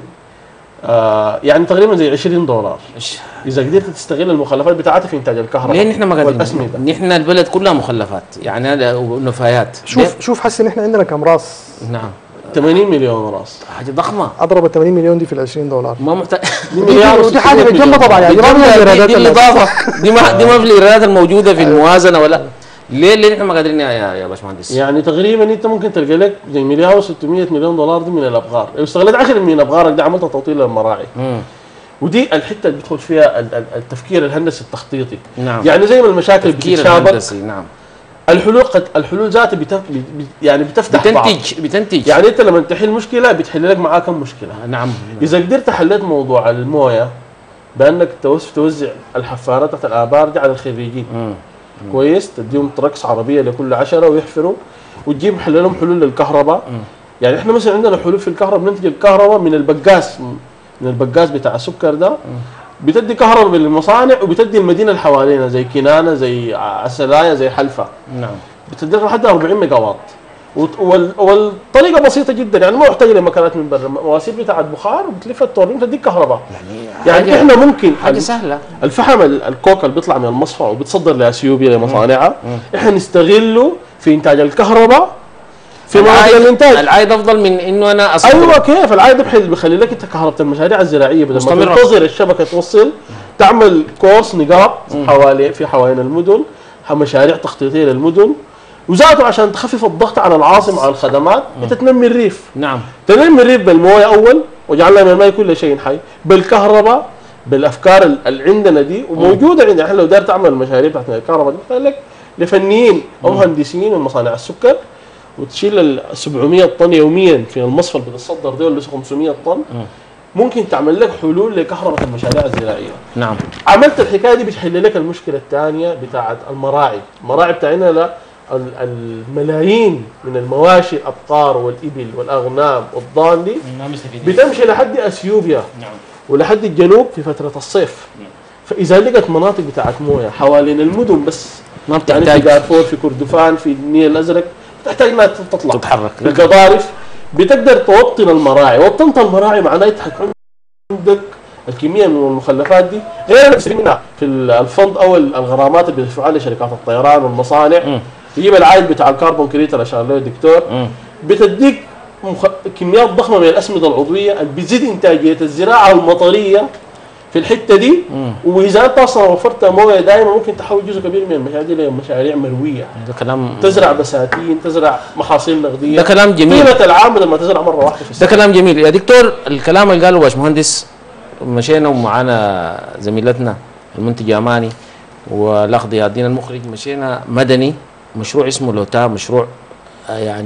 آه يعني تقريبا زي عشرين دولار إيش؟ اذا قدرت تستغل المخلفات بتاعتها في انتاج الكهرباء. ليه نحن ما قادرين؟ والاسمده. نحن البلد كلها مخلفات يعني هذا ونفايات. شوف شوف حسن احنا عندنا كم راس؟ ليه؟ نعم. ثمانين مليون راس. حاجه ضخمه. اضرب ال ثمانين مليون دي في ال عشرين دولار. ما محتاج. دي مليار ودي حاجه وستمية بالجنب مليون. طبعا يعني دي ما من دي, الايرادات دي اللي- الاضافه دي ما دي ما في الايرادات الموجوده في الموازنه ولا ليه ليه نحن ما قادرين يا يا باشمهندس؟ يعني تقريبا انت ممكن تلقى لك زي مليار وستمية مليون دولار دي من الابغار، لو استغلت عشرة من ابغارك دي عملت توطين للمراعي. مم. ودي الحته اللي بيدخل فيها ال- ال- التفكير الهندسي التخطيطي. نعم. يعني زي ما المشاكل تفكير بتتشابك الهندسي. نعم. الحلول قد الحلول ذاتها بتف... بت- بت- يعني بتفتح بعض. بتنتج بتنتج يعني انت لما تحل مشكله بتحل لك معاها كم مشكله. نعم. اذا قدرت حليت موضوع المويه بانك توز- توزع الحفارات تحت الابار دي على الخريجين مم. كويس، تديهم تركس عربيه لكل عشرة ويحفروا وتجيب حل لهم حلول للكهرباء. يعني احنا مثلا عندنا حلول في الكهرباء، بننتج الكهرباء من البقاس من البقاس بتاع السكر ده، بتدي كهرباء للمصانع وبتدي المدينه اللي حوالينا زي كنانه زي عسلايه زي حلفا، نعم. بتدي لحد أربعين ميجا واط. وت- وال- والطريقه بسيطه جدا، يعني ما محتاجه لمكانات من برا، مواسير بتاعت بخار بتلف التوربين تديك كهرباء. يعني حاجة- احنا ممكن حاجه ال- سهله. الفحم ال- الكوكا اللي بيطلع من المصفى وبتصدر لاثيوبيا لمصانعها، احنا نستغله في انتاج الكهرباء في مناطق العائد الانتاج. العائد افضل من انه انا اصبر. ايوه كيف العائد بحيث بيخلي لك انت كهرباء المشاريع الزراعيه بدل ما مستمرة. تنتظر الشبكه توصل، تعمل كورس نقاط حوالي في حوالين المدن، مشاريع تخطيطيه للمدن، وذاته عشان تخفف الضغط على العاصمه على الخدمات انت تنمي الريف. نعم. تنمي الريف بالمويه اول وجعلنا من الماء كل شيء حي، بالكهرباء بالافكار ال- اللي عندنا دي وموجوده عندنا. احنا لو داير تعمل المشاريع بتاعت الكهرباء دي بتحتاج لك لفنيين او مهندسين من مصانع السكر، وتشيل ال سبعمية طن يوميا في المصفى اللي بتصدر دول اللي خمسمية طن، ممكن تعمل لك حلول لكهرباء المشاريع الزراعيه. نعم. عملت الحكايه دي بتحل لك المشكله الثانيه بتاعت المراعي، المراعي بتاعنا لا ال- الملايين من المواشي الابقار والابل والاغنام والضان دي بتمشي لحد اثيوبيا نعم. ولحد الجنوب في فتره الصيف. فاذا لقت مناطق بتاعت مويه حوالين المدن بس، ما يعني في بتحتاج دارفور في كردفان في النيل الازرق، تحتاج انها تطلع تتحرك. في القضارف، بتقدر توطن المراعي. وطنت المراعي معناه حيكون عندك الكميه من المخلفات دي غير نفس منها في الفند او الغرامات اللي بيدفعوها لشركات الطيران والمصانع، مم. تجيب العائد بتاع الكربون كريدت اللي اشار له الدكتور، مم. بتديك مخ... كميات ضخمه من الاسمده العضويه اللي بتزيد انتاجيه الزراعه المطريه في الحته دي. مم. واذا انت اصلا وفرت مويه دائما ممكن تحول جزء كبير من المشاريع دي لمشاريع مرويه، ده كلام تزرع بساتين، تزرع محاصيل نقديه. ده كلام جميل. قيمه العام لما تزرع مره واحده في ده السنه. كلام جميل يا دكتور. الكلام اللي قاله باشمهندس مشينا ومعانا زميلتنا المنتجه اماني والاخ ضياء الدين المخرج، مشينا مدني مشروع اسمه لوتا، مشروع آه، يعني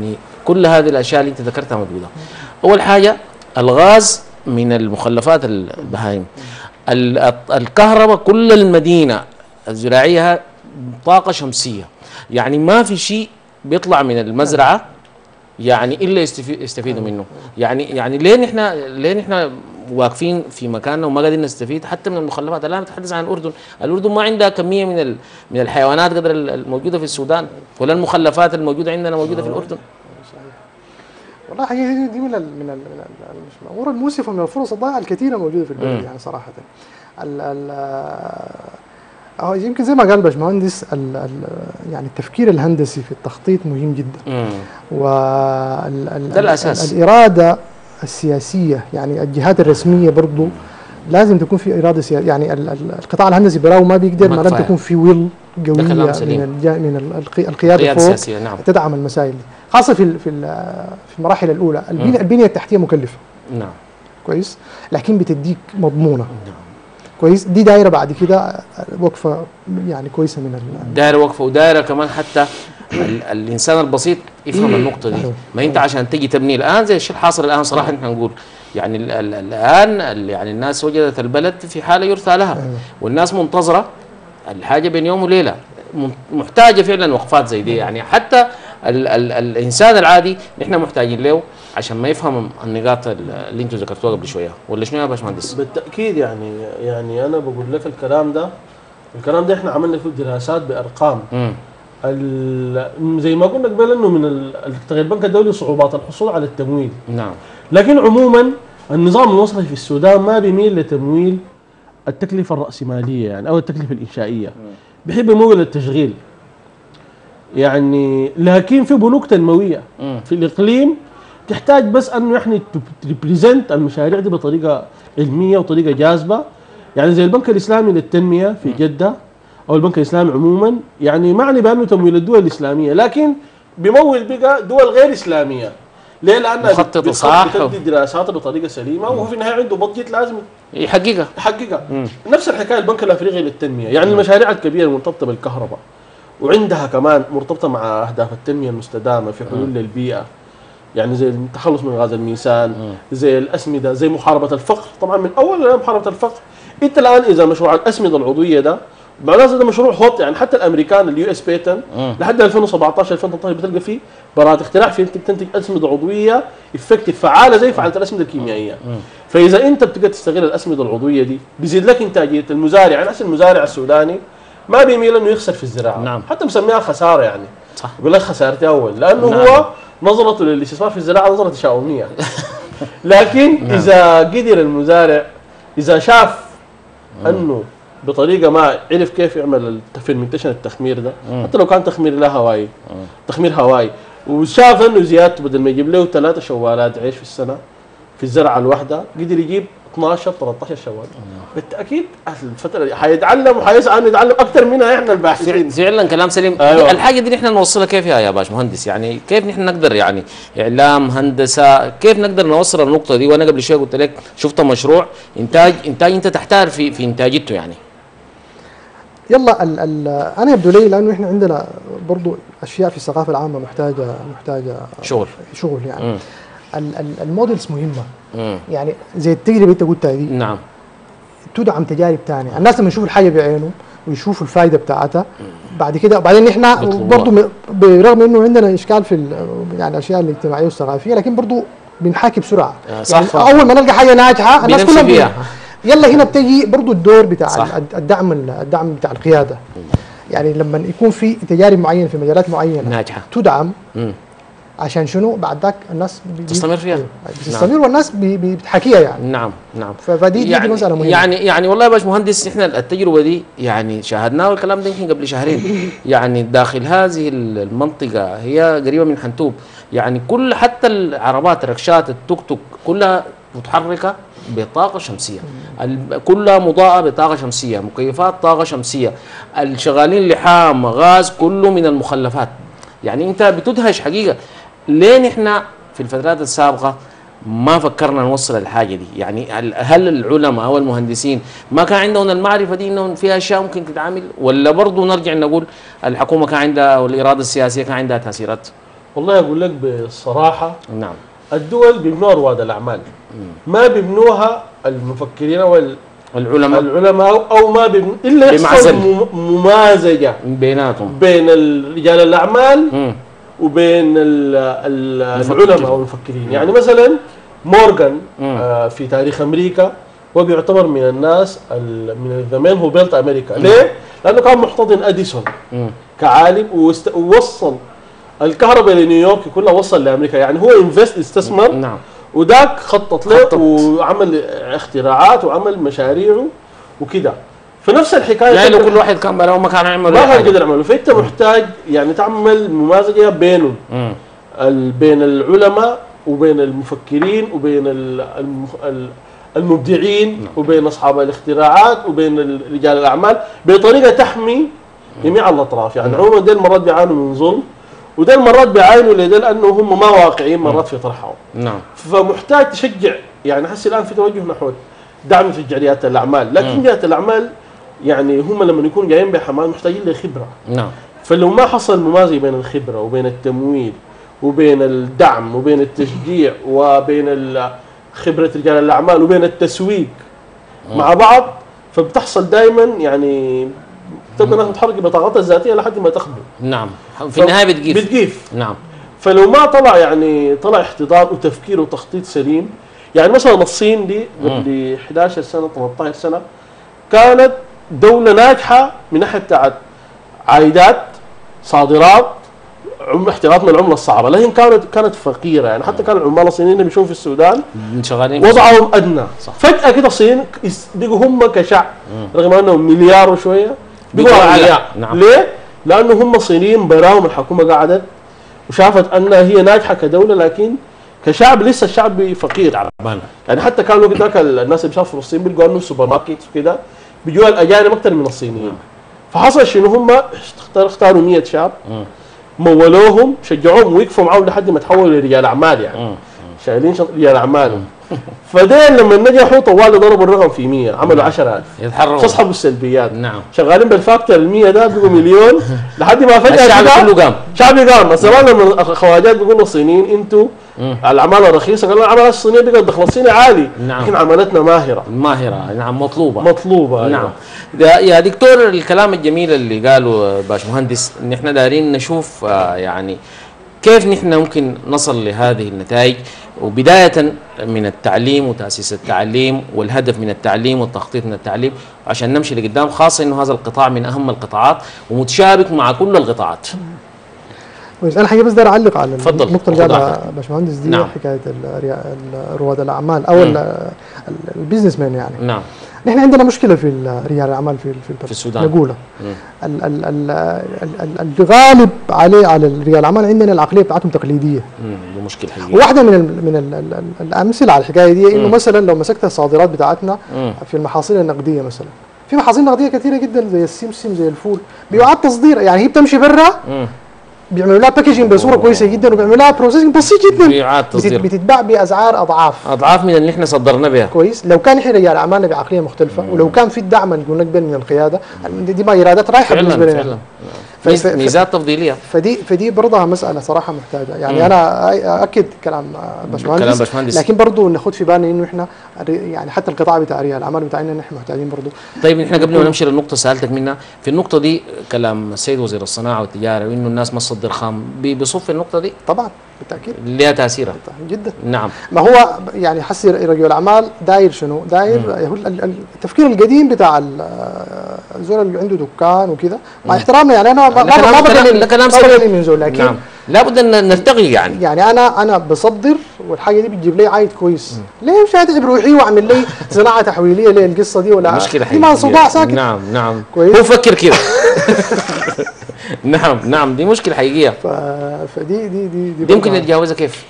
كل هذه الاشياء اللي انت ذكرتها موجوده. اول حاجه الغاز من المخلفات البهائم. الكهرباء كل المدينه الزراعيه طاقه شمسيه، يعني ما في شيء بيطلع من المزرعه يعني الا يستفيدوا منه. يعني يعني ليه نحن ليه نحن واقفين في مكاننا وما قادرين نستفيد حتى من المخلفات؟ الان نتحدث عن الاردن، الاردن ما عندها كميه من من الحيوانات قدر الموجوده في السودان، ولا المخلفات الموجوده عندنا موجوده في الاردن. والله حقيقة دي من ال من ال من الامور المؤسفه، من الفرص الضائعه الكثيره موجوده في البلد يعني صراحه. ال ال أو يمكن زي ما قال باشمهندس يعني التفكير الهندسي في التخطيط مهم جدا. وال الاساس الاراده السياسيه، يعني الجهات الرسميه برضو لازم تكون في اراده سياسيه. يعني القطاع الهندسي براو ما بيقدر ما لم تكون في ويل قويه من من القياده فوق نعم. تدعم المسائل دي، خاصه في في في المراحل الاولى. البنيه, البنية التحتيه مكلفه نعم كويس، لكن بتديك مضمونه نعم. كويس، دي دايره بعد كده وقفه يعني كويسه من دايره وقفه، ودايره كمان حتى ال الانسان البسيط يفهم النقطه دي. ما انت عشان تجي تبني الان زي الشيء الحاصل الان صراحه نحن نقول يعني ال ال الان يعني الناس وجدت البلد في حاله يرثى لها، والناس منتظره الحاجه بين يوم وليله، محتاجه فعلا وقفات زي دي. يعني حتى ال ال الانسان العادي نحن محتاجين له عشان ما يفهم النقاط اللي انتم ذكرتوها قبل شويه، ولا شنو يا باشمهندس؟ بالتاكيد. يعني يعني انا بقول لك الكلام ده الكلام ده احنا عملنا فيه دراسات بارقام. زي ما قلنا قبل انه من البنك الدولي صعوبات الحصول على التمويل. نعم. لكن عموما النظام المصرفي في السودان ما بيميل لتمويل التكلفه الراسماليه يعني او التكلفه الانشائيه. بيحب يمول التشغيل. يعني لكن في بنوك تنمويه في الاقليم تحتاج بس انه احنا تريبريزنت المشاريع دي بطريقه علميه وطريقه جاذبه. يعني زي البنك الاسلامي للتنميه في جده او البنك الاسلامي عموما، يعني معني بانه تمويل الدول الاسلاميه، لكن بيمول بقى دول غير اسلاميه. ليه؟ لانها مخطط صح بتدي دراساته بطريقه سليمه، وهو في النهايه عنده بادجت لازم يحققها يحققها. نفس الحكايه البنك الافريقي للتنميه، يعني مم. المشاريع الكبيره المرتبطه بالكهرباء وعندها كمان مرتبطه مع اهداف التنميه المستدامه في حلول مم. للبيئه، يعني زي التخلص من غاز الميثان، مم. زي الاسمده، زي محاربه الفقر. طبعا من اول محاربه الفقر. انت الان اذا مشروع الاسمده العضويه ده معناته ده مشروع هوت، يعني حتى الامريكان اليو اس بيتن لحد ألفين وسبعطعش ألفين وثمانية عشر بتلقى فيه براءة اختراع في انك تنتج اسمده عضويه افكتيف فعاله زي فعاله الاسمده الكيميائيه. فاذا انت بتقدر تستغل الاسمده العضويه دي بيزيد لك انتاجيه المزارع. يعني اصلا المزارع السوداني ما بيميل انه يخسر في الزراعه. نعم. حتى مسميها خساره يعني. صح. يقول لك خسارتي اول، لانه نعم. هو نظرته للاستثمار في الزراعه نظره تشاؤميه. لكن نعم. اذا قدر المزارع اذا شاف انه بطريقه ما عرف كيف يعمل الفيرمنتيشن التخمير ده، مم. حتى لو كان تخمير لا هوائي، تخمير هوائي، وشاف انه زيادته بدل ما يجيب له ثلاثة شوالات عيش في السنه في الزرعه الواحده قدر يجيب اثناشر ثلاثة عشر شوال. مم. بالتاكيد الفتره دي حيتعلم وحيسعى انه يتعلم اكثر منها احنا الباحثين. فعلا كلام سليم. أيوة. الحاجه دي نحن نوصلها كيف يا باشمهندس؟ يعني كيف نحن نقدر يعني اعلام هندسه كيف نقدر نوصل النقطه دي؟ وانا قبل شويه قلت لك شفت مشروع انتاج انتاج انت تحتار في في انتاجيته يعني. يلا ال ال انا يبدو لي لانه احنا عندنا برضو اشياء في الثقافه العامه محتاجه محتاجه شغل شغل يعني. ال ال المودلز مهمه. مم. يعني زي التجربه اللي انت قلتها دي نعم تدعم تجارب ثانيه. الناس لما يشوفوا الحاجه بعينهم ويشوفوا الفائده بتاعتها بعد كده، وبعدين احنا برضو برغم انه عندنا اشكال في يعني الاشياء الاجتماعيه والثقافيه، لكن برضو بنحاكي بسرعه. يعني اول ما نلقى حاجه ناجحه الناس كلها يلا هنا بتجي برضو الدور بتاع صح. الدعم الدعم بتاع القياده. يعني لما يكون في تجارب معينه في مجالات معينه ناجحه تدعم مم. عشان شنو بعد ذاك الناس تستمر فيها تستمر نعم. والناس بتحكيها يعني. نعم نعم. فدي يعني دي مساله مهمه. يعني يعني والله يا باشمهندس احنا التجربه دي يعني شاهدناها والكلام ده يمكن قبل شهرين. يعني داخل هذه المنطقه هي قريبه من حنتوب، يعني كل حتى العربات الركشات التوك توك كلها متحركه بطاقه شمسيه، كلها مضاءه بطاقه شمسيه، مكيفات طاقه شمسيه، الشغالين لحام غاز كله من المخلفات. يعني انت بتدهش حقيقه ليه نحن في الفترات السابقه ما فكرنا نوصل الحاجه دي؟ يعني هل العلماء او المهندسين ما كان عندهم المعرفه دي انه فيها اشياء ممكن تتعامل، ولا برضه نرجع نقول الحكومه كان عندها او الاراده السياسيه كان عندها تاثيرات؟ والله اقول لك بصراحه، نعم. الدول بيبنوها رواد الاعمال، ما بيبنوها المفكرين وال العلماء العلماء او ما بيبنوا الا يحصل بمعزل. مم- ممازجه بيناتهم. بين ال- رجال الاعمال مم. وبين ال- ال- المفكرين. العلماء والمفكرين. يعني مثلا مورغان مم. آه في تاريخ امريكا هو بيعتبر من الناس ال- من الزمان هو بيلت امريكا. ليه؟ لانه كان محتضن اديسون مم. كعالم وست- ووصل الكهرباء لنيويورك كلها، وصل لامريكا. يعني هو انفست استثمر، نعم. وذاك خطط له خطط. وعمل اختراعات وعمل مشاريعه وكده. فنفس الحكايه يعني لو كده كل واحد كان بلاو ما كان يعمل ما أي كان حاجة. قدر يعمله. فانت محتاج يعني تعمل ممازجه بينهم، مم. ال- بين العلماء وبين المفكرين وبين ال- الم- ال- المبدعين وبين اصحاب الاختراعات وبين ال- رجال الاعمال بطريقه تحمي جميع الاطراف. يعني عموما ديل مرات بيعانوا من ظلم، وديل مرات بيعانوا لديل لانه هم ما واقعيين مرات في طرحهم. نعم. فمحتاج تشجع. يعني حسي الان في توجه نحو دعم في رياده الاعمال، لكن رياده الاعمال يعني هم لما يكونوا جايين بحماس محتاجين لخبره. نعم. فلو ما حصل ممازجه بين الخبره وبين التمويل وبين الدعم وبين التشجيع وبين ال- خبره رجال الاعمال وبين التسويق مع بعض، فبتحصل دائما يعني تبدا الناس تتحرك بطاقتها الذاتيه لحد ما تخبو. نعم. في النهايه بتجيب. بتجيف. نعم. فلو ما طلع يعني طلع احتضان وتفكير وتخطيط سليم. يعني مثلا الصين دي قبل احد عشر سنه ثلاثة عشر سنه كانت دوله ناجحه من ناحيه بتاعت عائدات، صادرات، عم احتياطات من العمله الصعبه، لكن كانت كانت فقيره. يعني حتى كان العمال الصينيين اللي بيشوفوا في السودان شغالين وضعهم ادنى. صح. فجاه كده الصين بقوا هم كشعب رغم انهم مليار وشويه بقوا بقوا أعلى. اغنياء. نعم. ليه؟ لانه هم صينيين براهم الحكومه قعدت وشافت انها هي ناجحه كدوله، لكن كشعب لسه الشعب فقير. تعبان. يعني حتى كانوا وقت ذاك الناس اللي شافوا الصين بيلقوا انه سوبر ماركت وكده بيجوا الاجانب اكثر من الصينيين. فحصل شنو هم اختار اختاروا مية شاب مولوهم شجعوهم ويقفوا معاهم لحد ما تحولوا لرجال اعمال. يعني شايلين شنط رجال اعمال. فدين لما نجحوا طوال ضربوا الرقم في مية، عملوا عشرة ألف. يتحرروا. استصحبوا السلبيات. نعم. شغالين بالفاكتور ال مية ده بقوا مليون لحد ما فجاه الشعب كده كله قام. شعبي قام. زمان لما الخواجات بيقولوا الصينيين انتوا العماله رخيصه، قالوا العماله الصينيه بقت دخل الصيني عالي. نعم. لكن عملتنا ماهره ماهرة. نعم. مطلوبة. مطلوبه. نعم. أيوة. ده يا دكتور الكلام الجميل اللي قاله باشمهندس ان احنا دايرين نشوف آه يعني كيف نحن ممكن نصل لهذه النتائج، وبداية من التعليم وتأسيس التعليم والهدف من التعليم والتخطيط من التعليم عشان نمشي لقدام، خاصة انه هذا القطاع من اهم القطاعات ومتشابك مع كل القطاعات. كويس. انا حقيقة بس داير اعلق على تفضل. النقطه اللي خذ قالها راحتك. باشمهندس دي. نعم. حكايه الريا- ال- رواد الاعمال او ال- ال- البيزنس مان. يعني نعم. نحن عندنا مشكله في ال- رجال الاعمال في في, البلد. في السودان. نقولها مم. ال- ال- ال- ال- ال- الغالب عليه على رجال الاعمال عندنا العقليه بتاعتهم تقليديه. مم. دي مشكلة حقيقية. واحده من ال من ال ال ال الامثله على الحكايه دي انه مثلا لو مسكت الصادرات بتاعتنا مم. في المحاصيل النقديه مثلا، في محاصيل نقديه كثيره جدا زي السمسم زي الفول بيعاد تصدير. يعني هي بتمشي برا مم. بيعملوا لها باكجينج بصوره كويسه جدا وبيعملوا لها بروسيسنج بسيط جدا، بيعاد تصدير. بتت- بتتباع باسعار اضعاف. اضعاف من اللي احنا صدرنا بها. كويس. لو كان احنا رجال اعمالنا بعقليه مختلفه ولو كان في الدعم اللي قلنا قبل من القياده، دي, دي ما ايرادات رايحه فعلا بالنسبه لنا. فعلا. ف- ميز- ف- ميزات تفضيلية. فدي فدي برضها مساله صراحه محتاجه. يعني مم. انا اكد كلام باشمهندس، كلام باشمهندس. لكن برضه ناخذ في بالنا انه احنا يعني حتى القطاع بتاع رجال الاعمال بتاعنا نحن محتاجين برضه. طيب احنا قبل ما نمشي للنقطة سألتك منها، في النقطة دي كلام السيد وزير الصناعة والتجارة وانه الناس ما تصدر خام بي- بيصف في النقطة دي طبعا بالتاكيد لها تأثيرها. جدا. نعم. ما هو يعني حسي رجل الاعمال داير شنو؟ داير هو ال- ال- التفكير القديم بتاع ال- الزول اللي عنده دكان وكذا، مع احترامنا يعني انا ما ده كلام- ما كلام- بقلل ده كلام ما بقلل سليم. من زول، لكن نعم. لابد ان نرتقي يعني. يعني انا انا بصدر والحاجه دي بتجيب لي عائد كويس. ليه مش اتعب روحي واعمل لي صناعه تحويليه للقصه دي ولا مشكلة دي ما حقيقية. صداع ساكت. نعم نعم. كويس. هو فكر كده. نعم نعم. دي مشكلة حقيقية. ف... فدي دي دي دي, دي يمكن برضه نتجاوزها كيف؟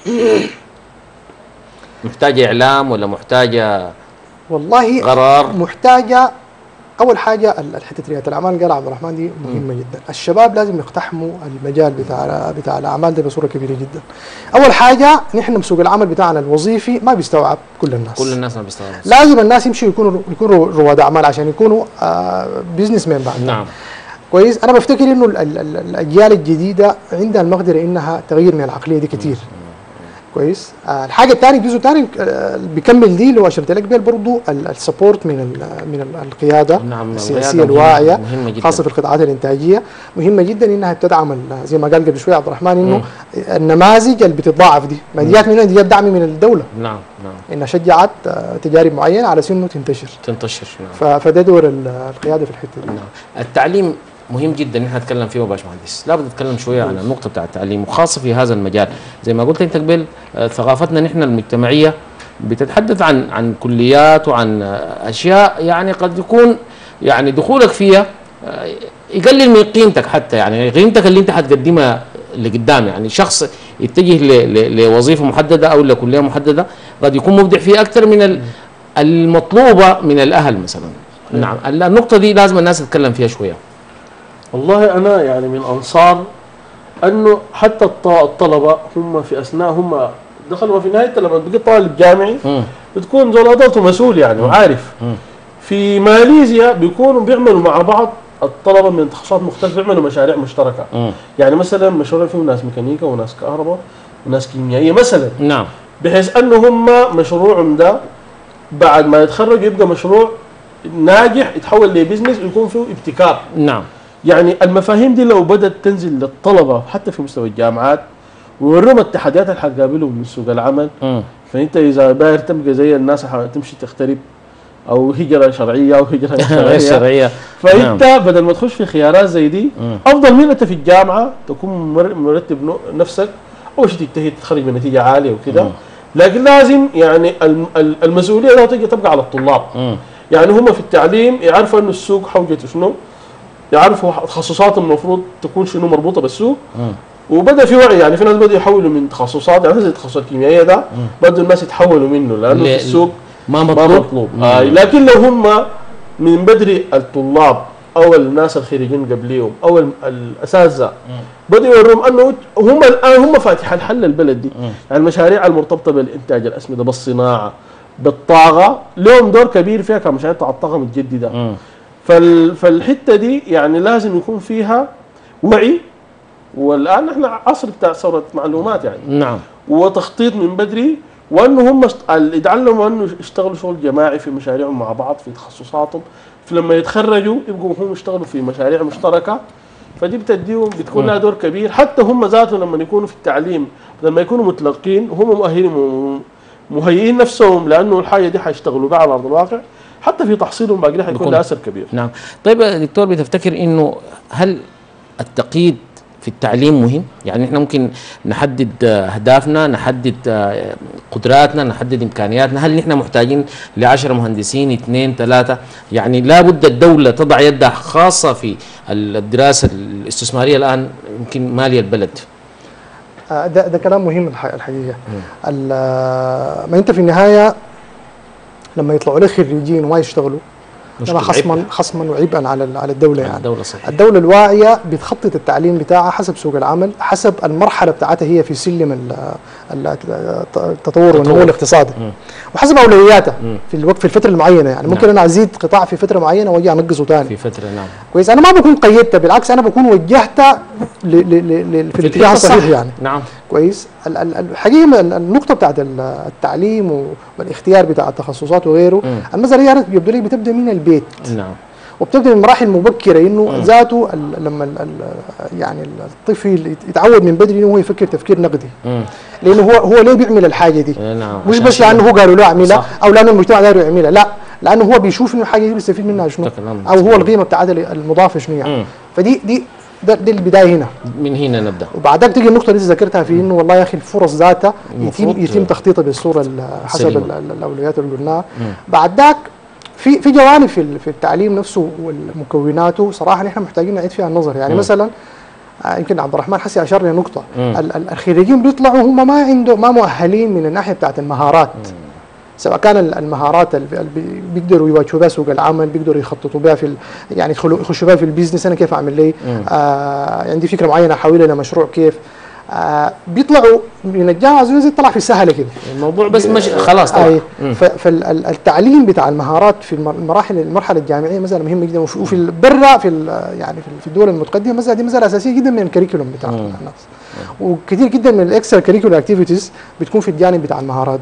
محتاجة إعلام ولا محتاجة والله قرار؟ محتاجه اول حاجه ال- الحته رياده الاعمال قال عبد الرحمن دي مهمه جدا. الشباب لازم يقتحموا المجال بتاع بتاع الاعمال ده بصوره كبيره جدا. اول حاجه نحن سوق العمل بتاعنا الوظيفي ما بيستوعب كل الناس. كل الناس ما بيستوعبوا. لازم الناس يمشوا يكونوا يكونوا رواد اعمال عشان يكونوا آه بيزنس مان بعد. نعم. كويس. انا بفتكر انه ال ال ال الاجيال الجديده عندها المقدره انها تغير من العقليه دي كثير. كويس. آه الحاجه الثانيه جزء ثاني آه بيكمل دي اللي هو اشرت لك بيه برضه السبورت من ال من ال القياده نعم السياسيه الواعيه مهمة خاصه في القطاعات الانتاجيه. مهمه جدا انها بتدعم زي ما قال قبل شويه عبد الرحمن انه م. النماذج اللي بتتضاعف دي ما جات من جات دعم من الدوله. نعم نعم. انها شجعت آه تجارب معينه على انه تنتشر تنتشر. نعم. فده دور القياده في الحته دي. نعم. التعليم مهم جدا ان احنا نتكلم فيه يا باشمهندس، لابد نتكلم شويه عن النقطه بتاع التعليم وخاصه في هذا المجال. زي ما قلت انت قبل ثقافتنا نحن المجتمعيه بتتحدث عن عن كليات وعن اشياء يعني قد يكون يعني دخولك فيها يقلل من قيمتك، حتى يعني قيمتك اللي انت حتقدمها لقدام. يعني شخص يتجه لوظيفه محدده او لكليه محدده قد يكون مبدع فيه اكثر من المطلوبه من الاهل مثلا. نعم. النقطه دي لازم الناس تتكلم فيها شويه. والله انا يعني من انصار انه حتى الطلبه هم في اثناء هم دخلوا في نهايه لما بقي طالب جامعي بتكون زولادته مسؤول يعني وعارف. في ماليزيا بيكونوا بيعملوا مع بعض الطلبه من تخصصات مختلفه بيعملوا مشاريع مشتركه. م. يعني مثلا مشروع فيه ناس ميكانيكا وناس كهرباء وناس كيميائيه مثلا. نعم. بحيث انه هم مشروعهم ده بعد ما يتخرجوا يبقى مشروع ناجح يتحول لبزنس ويكون فيه ابتكار. نعم. يعني المفاهيم دي لو بدات تنزل للطلبه حتى في مستوى الجامعات ويوريهم التحديات اللي حتقابلهم من سوق العمل. م. فانت اذا باير تبقى زي الناس تمشي تغترب او هجره شرعيه او هجره غير شرعيه فانت نعم. بدل ما تخش في خيارات زي دي م. افضل من انت في الجامعه تكون مرتب نفسك اول شيء تجتهد تخرج بنتيجه عاليه وكده، لكن لازم يعني المسؤوليه لو تجي تبقى على الطلاب. م. يعني هم في التعليم يعرفوا انه السوق حوجته شنو، يعرفوا تخصصاتهم المفروض تكون شنو مربوطه بالسوق. م. وبدا في وعي، يعني في ناس بدأوا يحولوا من تخصصات يعني زي التخصص الكيميائيه ده بدأوا الناس يتحولوا منه لانه في السوق ما مطلوب, ما مطلوب. آه لكن لو هم من بدري الطلاب او الناس الخريجين قبليهم او الاساتذه بدأوا يوروا انه هم الان هم فاتح الحل البلد دي. م. يعني المشاريع المرتبطه بالانتاج الاسمده بالصناعه بالطاقه لهم دور كبير فيها كمشاريع بتاع الطاقه المتجدده. فال فالحته دي يعني لازم يكون فيها وعي، والان احنا عصر بتاع ثوره معلومات يعني. نعم. وتخطيط من بدري، وانه هم يتعلموا انه يشتغلوا شغل جماعي في مشاريعهم مع بعض في تخصصاتهم، فلما يتخرجوا يبقوا هم يشتغلوا في مشاريع مشتركه، فدي بتديهم بتكون لها دور كبير. حتى هم ذاتهم لما يكونوا في التعليم لما يكونوا متلقين وهم مؤهلين مهيئين نفسهم لانه الحاجه دي حيشتغلوا بها على ارض الواقع، حتى في تحصيلهم باقي حيكون لها اثر كبير. نعم. طيب يا دكتور، بتفتكر انه هل التقييد في التعليم مهم؟ يعني احنا ممكن نحدد اهدافنا، نحدد قدراتنا، نحدد امكانياتنا، هل نحن محتاجين لعشرة مهندسين اثنين ثلاثة؟ يعني لابد الدولة تضع يدها خاصة في الدراسة الاستثمارية الآن يمكن مالية البلد. ده, ده كلام مهم الحقيقة. ما انت في النهاية لما يطلعوا لك خريجين وما يشتغلوا ده خصما خصما وعبئا على على الدوله. يعني الدوله صحيح. الدوله الواعيه بتخطط التعليم بتاعها حسب سوق العمل، حسب المرحله بتاعتها هي في سلم التطور والنمو الاقتصادي، وحسب اولوياتها في الوقت في الفتره المعينه. يعني ممكن نعم. انا ازيد قطاع في فتره معينه واجي انقصه ثاني في فتره. نعم. كويس. انا ما بكون قيدتها، بالعكس انا بكون وجهتها في الاتجاه الصحيح. يعني نعم. كويس. الحقيقه النقطه بتاعت التعليم والاختيار بتاع التخصصات وغيره، المسألة يبدو لي بتبدا من البيت. نعم. وبتبدا من مراحل مبكره، انه ذاته لما ال ال يعني الطفل يتعود من بدري انه هو يفكر تفكير نقدي. مم. لانه هو هو ليه بيعمل الحاجه دي؟ نعم. مش بس لانه هو قالوا له اعملها او لانه المجتمع داير يعملها، لا، لانه هو بيشوف انه الحاجه دي بيستفيد منها شنو، او هو القيمه بتاعتها المضافه شنو يعني. فدي دي ده دي البدايه هنا، من هنا نبدا. وبعدك تيجي النقطه اللي ذكرتها في انه والله يا اخي الفرص ذاتها يتم يتم تخطيطها بالصوره حسب الاولويات اللي قلناها. بعد ذاك في في جوانب في في التعليم نفسه ومكوناته صراحه نحن محتاجين نعيد فيها النظر. يعني م. مثلا يمكن عبد الرحمن حسي اشار لنقطه، الخريجين بيطلعوا هم ما عنده ما مؤهلين من الناحيه بتاعت المهارات، م. سواء كان المهارات اللي بيقدروا يواجهوا بها سوق العمل، بيقدروا يخططوا بها في يعني يدخلوا يخشوا بها في البيزنس. انا كيف اعمل لي؟ آه عندي فكره معينه احولها لمشروع كيف؟ آه بيطلعوا من الجامعه زي زي طلع في السهله كده الموضوع بس مش خلاص طبعا. فالتعليم بتاع المهارات في المراحل المرحله الجامعيه مساله مهمه جدا، وفي برا في يعني في الدول المتقدمه مساله دي مساله اساسيه جدا من الكريكولوم بتاع الناس، وكثير جدا من الاكسترا كريكولار اكتيفيتيز بتكون في الجانب بتاع المهارات.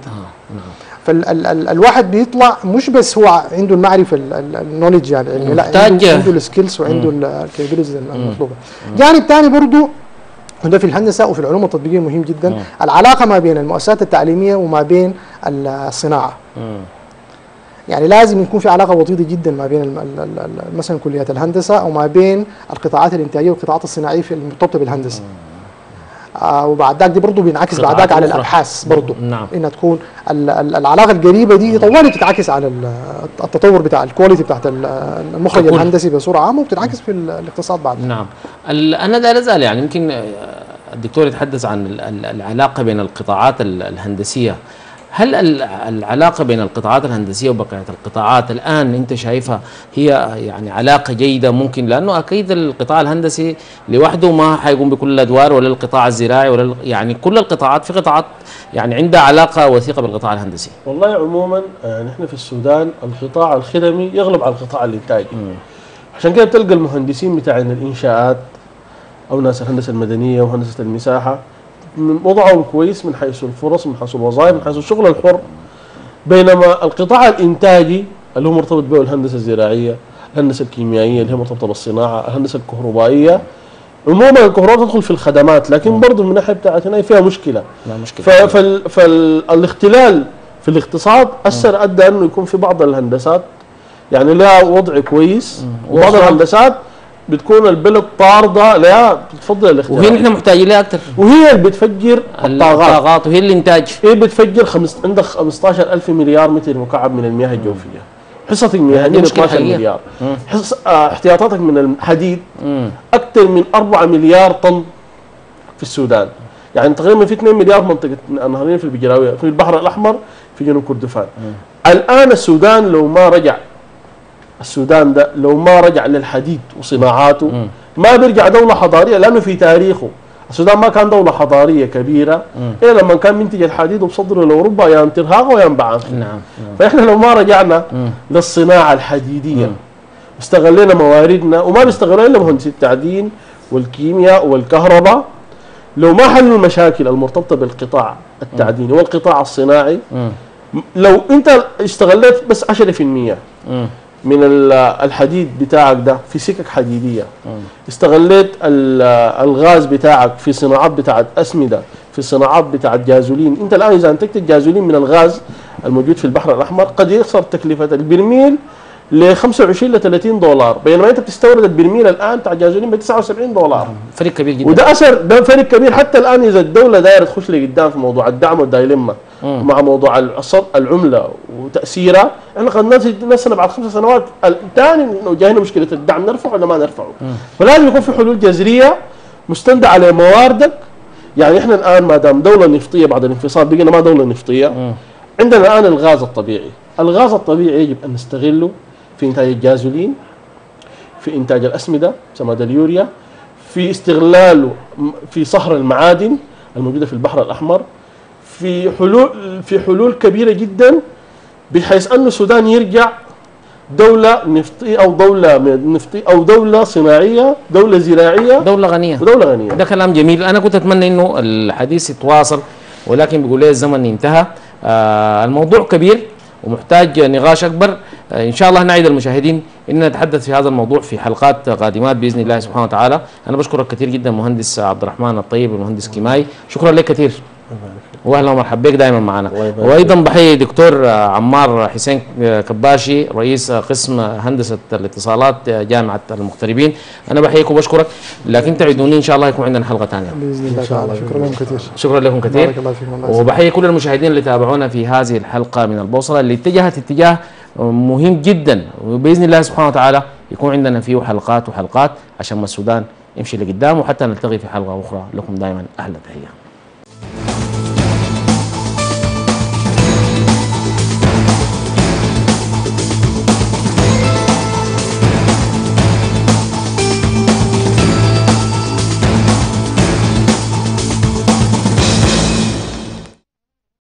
فالواحد بيطلع مش بس هو عنده المعرفه النولج يعني، لا عنده, عنده السكيلز وعنده الكابابيلتيز المطلوبه. جانب ثاني برضه وده في الهندسه وفي العلوم التطبيقيه مهم جدا، مم. العلاقه ما بين المؤسسات التعليميه وما بين الصناعه. مم. يعني لازم يكون في علاقه وطيده جدا ما بين مثلا كليات الهندسه او ما بين القطاعات الانتاجيه والقطاعات الصناعيه في المرتبطه بالهندسه. آه وبعد ذاك دي برضه بينعكس بعد ذاك على الابحاث برضه، نعم. انها تكون العلاقه القريبه دي طوالي بتتعكس على التطور بتاع الكواليتي بتاعت المخرج الهندسي بصوره عامه، وبتنعكس في الاقتصاد بعد. نعم. انا دا لازال يعني يمكن الدكتور يتحدث عن العلاقه بين القطاعات الهندسيه. هل العلاقه بين القطاعات الهندسيه وبقيه القطاعات الان انت شايفها هي يعني علاقه جيده ممكن؟ لانه اكيد القطاع الهندسي لوحده ما حيقوم بكل الادوار، ولا القطاع الزراعي، ولا يعني كل القطاعات، في قطاعات يعني عندها علاقه وثيقه بالقطاع الهندسي. والله عموما يعني احنا في السودان القطاع الخدمي يغلب على القطاع الانتاجي. عشان كده بتلقى المهندسين بتاعين الانشاءات او ناس الهندسه المدنيه وهندسه المساحه وضعهم كويس من حيث الفرص، من حيث الوظائف، من حيث الشغل الحر، بينما القطاع الانتاجي اللي هو مرتبط به الهندسه الزراعيه، الهندسه الكيميائيه اللي هي مرتبطه بالصناعه، الهندسه الكهربائيه. عموما الكهرباء تدخل في الخدمات، لكن برضه من الناحيه بتاعتنا فيها مشكله. لا مشكله. فالاختلال في الاقتصاد اثر ادى انه يكون في بعض الهندسات يعني لها وضع كويس، وبعض الهندسات بتكون البلد طارده لا بتفضل الاختلاف، وهي نحن محتاجين لها اكثر، وهي اللي بتفجر الطاقات، وهي الانتاج. هي بتفجر خمس عندك خمسة عشر ألف مليار متر مكعب من المياه الجوفيه. حصتك المياه اثنا عشر مليار. حص اه احتياطاتك من الحديد اكثر من أربعة مليار طن في السودان. يعني تقريبا في اثنين مليار منطقه نهرين في البجراويه في البحر الاحمر في جنوب كردفان. الان السودان لو ما رجع السودان ده لو ما رجع للحديد وصناعاته م. ما بيرجع دولة حضارية، لأنه في تاريخه السودان ما كان دولة حضارية كبيرة إلا لما كان منتج الحديد وبصدره لأوروبا يا ترهاغ ويا بعان. نعم. نعم. فإحنا لو ما رجعنا م. للصناعة الحديدية م. واستغلينا مواردنا، وما بيستغلوا إلا مهندسي التعدين والكيمياء والكهرباء، لو ما حلوا المشاكل المرتبطة بالقطاع التعديني والقطاع الصناعي م. لو أنت استغلت بس عشرة بالمئة م. من الحديد بتاعك ده في سكك حديديه، استغليت الغاز بتاعك في صناعات بتاعت اسمده، في صناعات بتاعت جازولين. انت الان اذا انتجت الجازولين من الغاز الموجود في البحر الاحمر قد يخسر تكلفه البرميل ل خمسة وعشرين ل ثلاثين دولار، بينما انت بتستورد البرميل الان بتاع جازولين ب تسعة وسبعين دولار. فرق كبير جدا، وده اثر ده فرق كبير. حتى الان اذا الدوله دايره تخش لقدام في موضوع الدعم والدايلما مع موضوع العمله وتاثيرها، احنا قد نسال بعد خمس سنوات الثاني انه جاينا مشكله الدعم نرفعه ولا ما نرفعه. فلازم يكون في حلول جذريه مستندة على مواردك. يعني احنا الان ما دام دوله نفطيه بعد الانفصال بقينا ما دوله نفطيه، عندنا الان الغاز الطبيعي. الغاز الطبيعي يجب ان نستغله في انتاج الجازولين، في انتاج الاسمده سماد اليوريا، في استغلاله في صهر المعادن الموجوده في البحر الاحمر، في حلول في حلول كبيره جدا بحيث ان السودان يرجع دوله نفطيه او دوله نفطيه او دوله صناعيه، دوله زراعيه، دوله غنيه ودوله غنيه. ده كلام جميل. انا كنت اتمنى انه الحديث يتواصل، ولكن بيقول لي الزمن انتهى. آه الموضوع كبير ومحتاج نقاش اكبر. آه ان شاء الله نعد المشاهدين اننا نتحدث في هذا الموضوع في حلقات قادمات باذن الله سبحانه وتعالى. انا بشكرك كثير جدا مهندس عبد الرحمن الطيب المهندس كيماي، شكرا لك كثير واهلا ومرحبا بك دائما معنا. وايضا بحيي دكتور عمار حسين كباشي رئيس قسم هندسه الاتصالات جامعه المغتربين. انا بحييك وبشكرك، لكن تعدوني ان شاء الله يكون عندنا حلقه ثانيه باذن الله تعالى. شكرا لكم كثير. شكرا لكم كثير، وبحيي كل المشاهدين اللي تابعونا في هذه الحلقه من البوصله اللي اتجهت اتجاه مهم جدا، وباذن الله سبحانه وتعالى يكون عندنا فيه حلقات وحلقات عشان السودان يمشي لقدام، وحتى نلتقي في حلقه اخرى. لكم دائما احلى تحيه.